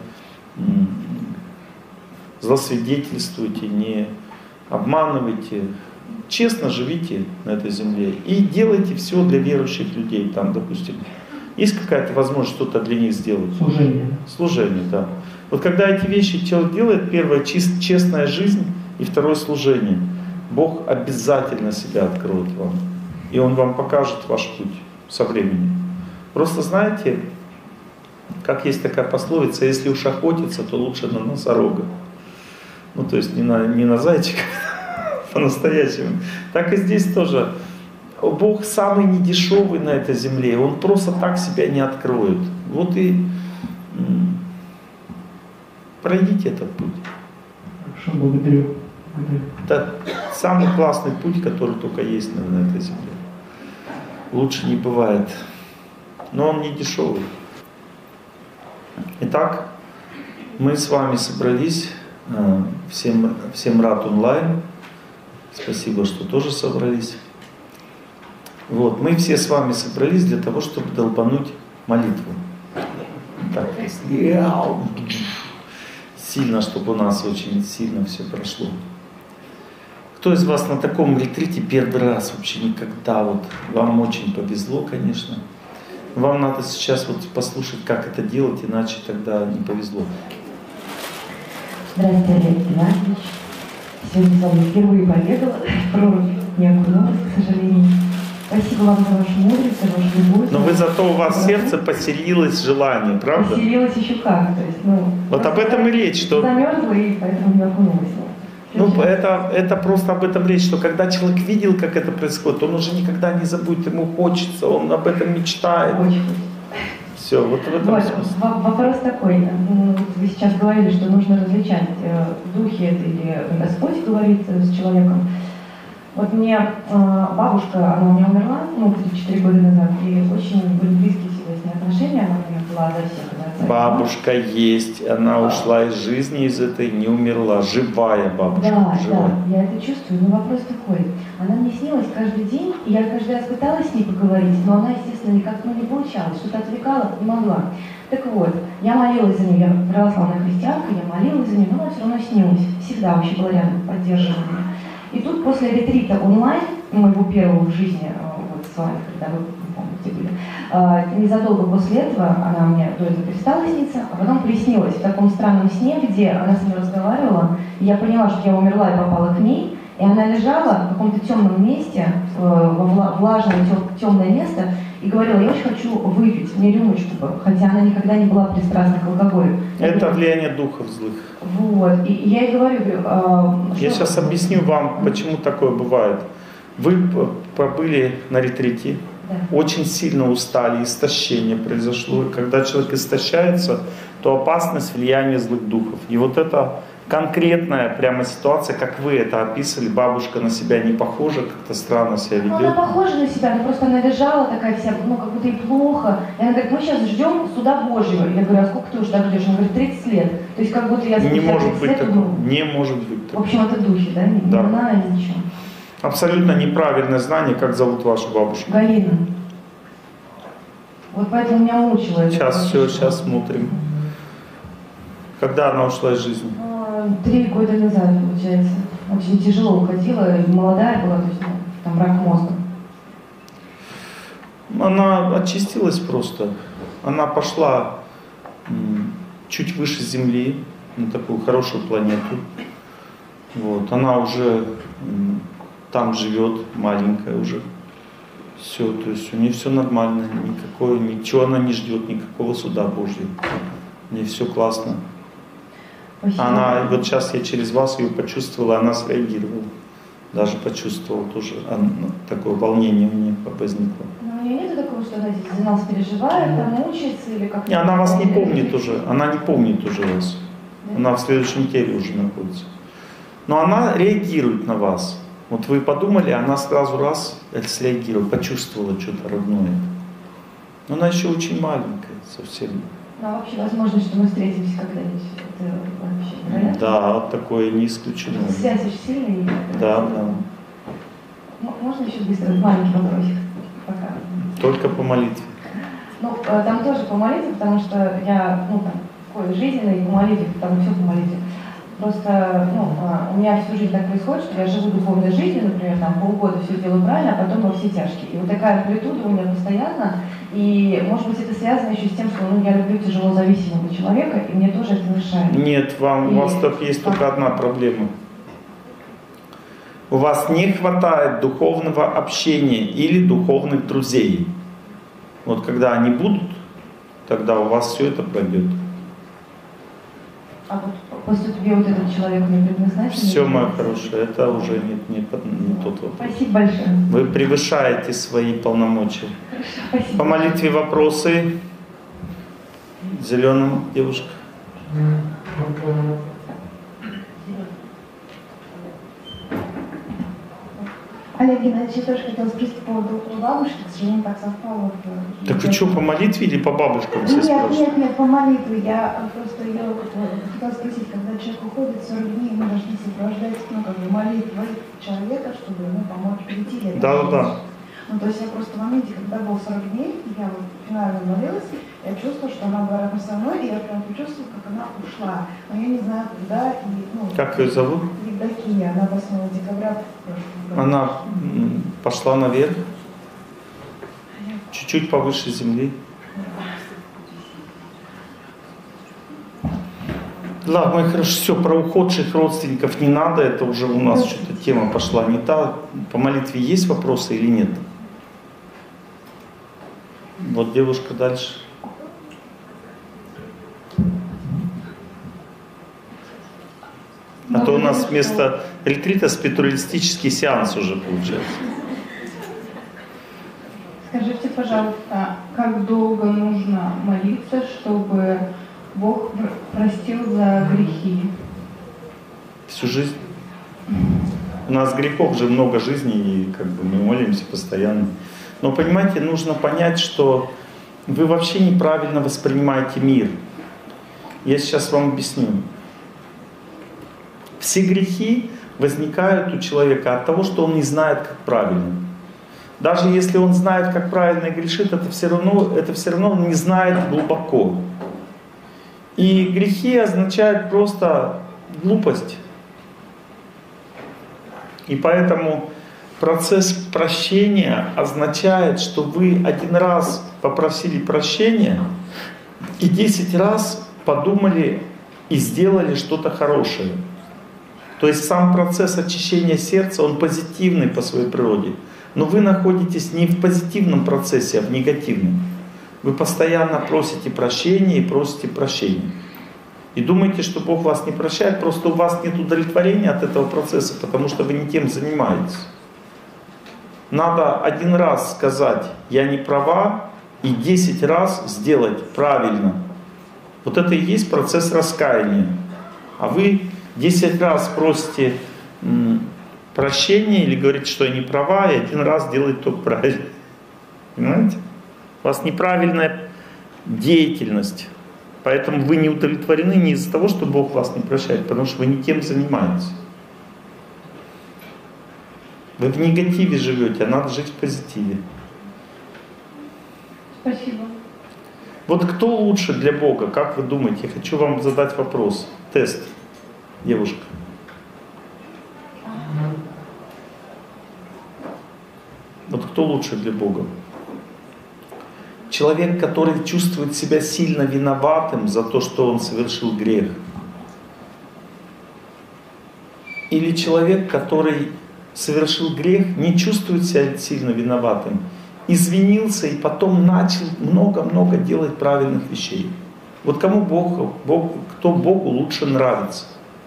злосвидетельствуйте, не обманывайте. Честно живите на этой земле и делайте все для верующих людей. Там, допустим, есть какая-то возможность что-то для них сделать? Служение. Служение, да. Вот когда эти вещи человек делает, первое — честная жизнь, и второе — служение, Бог обязательно себя откроет вам. И Он вам покажет ваш путь со временем. Просто знаете, как есть такая пословица: если уж охотиться, то лучше на носорога. Ну, то есть не на зайчика, по-настоящему. Так и здесь тоже. Бог самый недешевый на этой земле. Он просто так себя не откроет. Вот и пройдите этот путь. Хорошо, благодарю. Это самый классный путь, который только есть на этой земле. Лучше не бывает. Но он не дешевый. Итак, мы с вами собрались. Всем рад онлайн. Спасибо, что тоже собрались. Вот, мы все с вами собрались для того, чтобы долбануть молитву. Так, сильно, чтобы у нас очень сильно все прошло. Кто из вас на таком ретрите первый раз вообще никогда? Вот вам очень повезло, конечно. Вам надо сейчас вот послушать, как это делать, иначе тогда не повезло. Здравствуйте, Олег Геннадьевич. Сегодня с вами впервые побегала. Прорубь не окунулась, к сожалению. Спасибо вам за вашу мудрость, за вашу любовь. Но вы зато у вас в сердце поселилось желание, правда? Поселилось еще как, то есть, ну... Вот об этом и речь, что... Замерзла и поэтому не окунулась. Ну, это просто об этом речь, что когда человек видел, как это происходит, он уже никогда не забудет, ему хочется, он об этом мечтает. Очень. Все, вот в этом Вот, смысле. вопрос такой. Вы сейчас говорили, что нужно различать, духи это или Господь говорит с человеком. Вот мне бабушка, она у меня умерла, 3-4 года назад, и очень были близкие всегда с ней отношения, она у меня была за всех. Бабушка есть, она ушла из жизни, из этой, не умерла, живая бабушка. Да, живая. да, я это чувствую, но вопрос такой. Она мне снилась каждый день, и я каждый раз пыталась с ней поговорить, но она, естественно, никак не получалось, что-то отвлекала, не могла. Так вот, я молилась за нее, я православная христианка, я молилась за нее, но она все равно снилась, всегда вообще была рядом, поддерживала меня. И тут после ретрита онлайн, моего первого в жизни, вот с вами, когда вы, не помню, где были, незадолго после этого она мне до этого перестала сниться, а потом приснилась в таком странном сне, где она со мной разговаривала, и я поняла, что я умерла и попала к ней, и она лежала в каком-то темном месте, во влажное темное место, и говорила: я очень хочу выпить, мне рюмочку бы, хотя она никогда не была пристрастна к алкоголю. Это влияние духов злых. Вот, и я ей говорю, я сейчас объясню вам, почему такое бывает. Вы побыли на ретрите, да. Очень сильно устали, истощение произошло. И когда человек истощается, то опасность влияния злых духов. И вот это конкретная прямо ситуация, как вы это описывали, бабушка на себя не похожа, как-то странно себя ведет. Она похожа на себя, но просто она лежала такая вся, как будто и плохо. И она говорит: мы сейчас ждем суда Божьего. Я говорю: а сколько ты уже так ждешь? Она говорит: 30 лет. То есть как будто я не может быть такого. думаю. Не может быть такого. В общем, это духи, да? Не да. она, ничего. Абсолютно неправильное знание, как зовут вашу бабушку. Галина. Вот поэтому меня мучило это. Сейчас все, сейчас смотрим. Когда она ушла из жизни? 3 года назад, получается. Очень тяжело уходила, молодая была, то есть там рак мозга. Она очистилась просто. Она пошла чуть выше Земли, на такую хорошую планету. Вот. Она уже там живет, маленькая уже. Все, то есть у нее все нормально, ничего она не ждет, никакого суда Божьего. У нее все классно. Спасибо. Она, вот сейчас я через вас ее почувствовала, она среагировала. Даже почувствовала тоже, такое волнение у нее возникло. Но у нее нет такого, что она здесь за нас переживает, там мучается или как-то... Не, она вас не помнит уже, она не помнит уже вас. Да? Она в следующем теле уже находится. Но она реагирует на вас. Вот вы подумали, она сразу раз среагировала, почувствовала что-то родное. Но она еще очень маленькая совсем. Ну а вообще возможно, что мы встретимся когда-нибудь? Это вообще вероятно? Да, такое не исключено. Связь очень сильная. Да, да. Можно еще быстро маленький вопросик? Пока. Только по молитве. Ну, там тоже по молитве, потому что я, такой жизненный, по молитве, там все по молитве. Просто, у меня всю жизнь так происходит, что я живу духовной жизнью, например, там полгода все делаю правильно, а потом во все тяжкие. И вот такая амплитуда у меня постоянно. И, может быть, это связано еще с тем, что я люблю тяжело зависимого человека, и мне тоже это мешает. Нет, у вас есть только одна проблема. У вас не хватает духовного общения или духовных друзей. Вот когда они будут, тогда у вас все это пройдет. А вот после тебе вот этот человек не предназначен? Все, моя хорошая, это уже не тот вопрос. Спасибо большое. Вы превышаете свои полномочия. Хорошо, спасибо. По молитве вопросы. Зеленая девушка. Олег Геннадьевич, я тоже хотела спросить по поводу бабушки, к сожалению, так совпало. Так вы что, по молитве или по бабушкам все спрашиваете? Нет, по молитве. Я просто ее хотела спросить, когда человек уходит 40 дней, мы должны сопровождать, молитвой человека, чтобы ему помочь перейти. Да. То есть я просто в моменте, когда был 40 дней, я финально молилась, я чувствовала, что она была рядом со мной, и я прям почувствовала, как она ушла. Но я не знаю, когда и... Как ее зовут? Евдокия, она 8 декабря прошлого года. Она пошла наверх, чуть-чуть повыше земли. Ладно, мои хорошо, все, про ухудших родственников не надо, это уже у нас что-то тема пошла не та. По молитве есть вопросы или нет? Вот девушка дальше. А то у нас вместо ретрита спиритуалистический сеанс уже получается. Скажите, пожалуйста, как долго нужно молиться, чтобы Бог простил за грехи? Всю жизнь. У нас грехов же много жизней, и как бы мы молимся постоянно. Но понимаете, нужно понять, что вы вообще неправильно воспринимаете мир. Я сейчас вам объясню. Все грехи возникают у человека от того, что он не знает, как правильно. Даже если он знает, как правильно и грешит, это все равно он не знает глубоко. И грехи означают просто глупость. И поэтому процесс прощения означает, что вы один раз попросили прощения и 10 раз подумали и сделали что-то хорошее. То есть сам процесс очищения сердца, он позитивный по своей природе. Но вы находитесь не в позитивном процессе, а в негативном. Вы постоянно просите прощения и просите прощения. И думаете, что Бог вас не прощает, просто у вас нет удовлетворения от этого процесса, потому что вы не тем занимаетесь. Надо один раз сказать «я не права» и 10 раз сделать правильно. Вот это и есть процесс раскаяния. А вы 10 раз просите прощения или говорите, что я не права, и один раз делаете только правильно. Понимаете? У вас неправильная деятельность. Поэтому вы не удовлетворены не из-за того, что Бог вас не прощает, потому что вы не тем занимаетесь. Вы в негативе живете, а надо жить в позитиве. Спасибо. Вот кто лучше для Бога, как вы думаете? Я хочу вам задать вопрос. Тест. Девушка. Вот кто лучше для Бога? Человек, который чувствует себя сильно виноватым за то, что он совершил грех? Или человек, который совершил грех, не чувствует себя сильно виноватым, извинился и потом начал много-много делать правильных вещей? Вот кому кто Богу лучше нравится?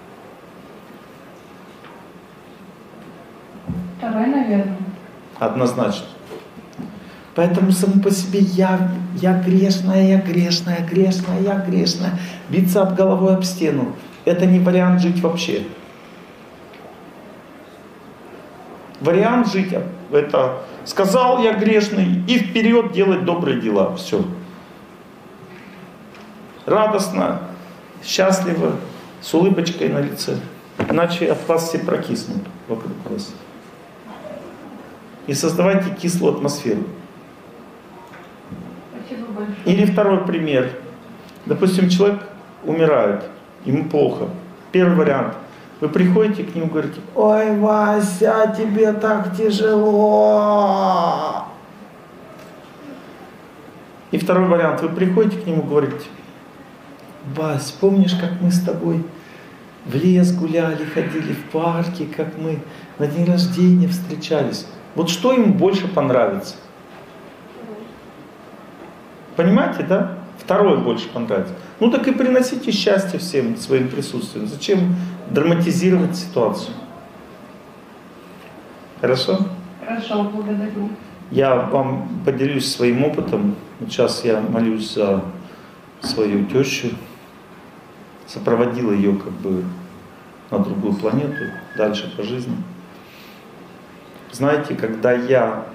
Второй, наверное. Однозначно. Поэтому само по себе я грешная, биться об головой об стену. Это не вариант жить вообще. Вариант жить это сказал я грешный и вперед делать добрые дела. Все. Радостно, счастливо, с улыбочкой на лице. Иначе от вас все прокиснут вокруг вас. И создавайте кислую атмосферу. Спасибо большое. Или второй пример. Допустим, человек умирает, ему плохо. Первый вариант. Вы приходите к нему и говорите: ой, Вася, тебе так тяжело. И второй вариант. Вы приходите к нему и говорите: Вась, помнишь, как мы с тобой в лес гуляли, ходили в парке, как мы на день рождения встречались? Вот что ему больше понравится? Понимаете, да? Второй больше понравится. Ну так и приносите счастье всем своим присутствием. Зачем драматизировать ситуацию? Хорошо? Хорошо, благодарю. Я вам поделюсь своим опытом. Вот сейчас я молюсь за свою тещу. Сопроводил ее как бы на другую планету, дальше по жизни. Знаете, когда я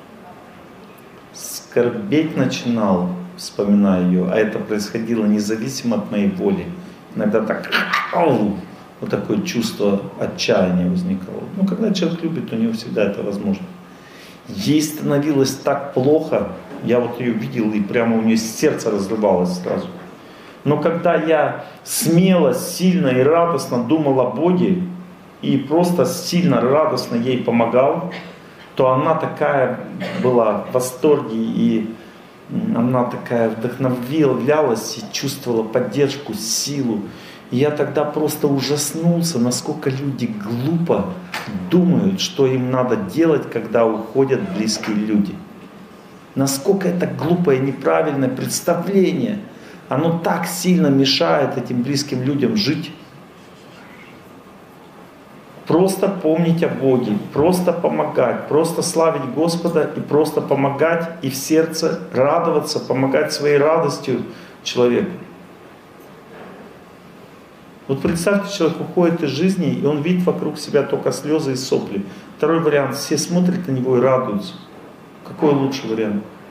скорбеть начинал, вспоминая ее, а это происходило независимо от моей воли, иногда так, вот такое чувство отчаяния возникало. Ну, когда человек любит, у него всегда это возможно. Ей становилось так плохо, я вот ее видел, и прямо у нее сердце разрывалось сразу. Но когда я смело, сильно и радостно думал о Боге, и просто сильно, радостно ей помогал, то она такая была в восторге, и она такая вдохновлялась, и чувствовала поддержку, силу. И я тогда просто ужаснулся, насколько люди глупо думают, что им надо делать, когда уходят близкие люди. Насколько это глупое, неправильное представление. Оно так сильно мешает этим близким людям жить. Просто помнить о Боге, просто помогать, просто славить Господа и просто помогать и в сердце радоваться, помогать своей радостью человеку. Вот представьте, человек уходит из жизни, и он видит вокруг себя только слезы и сопли. Второй вариант, все смотрят на него и радуются. Какой лучший вариант?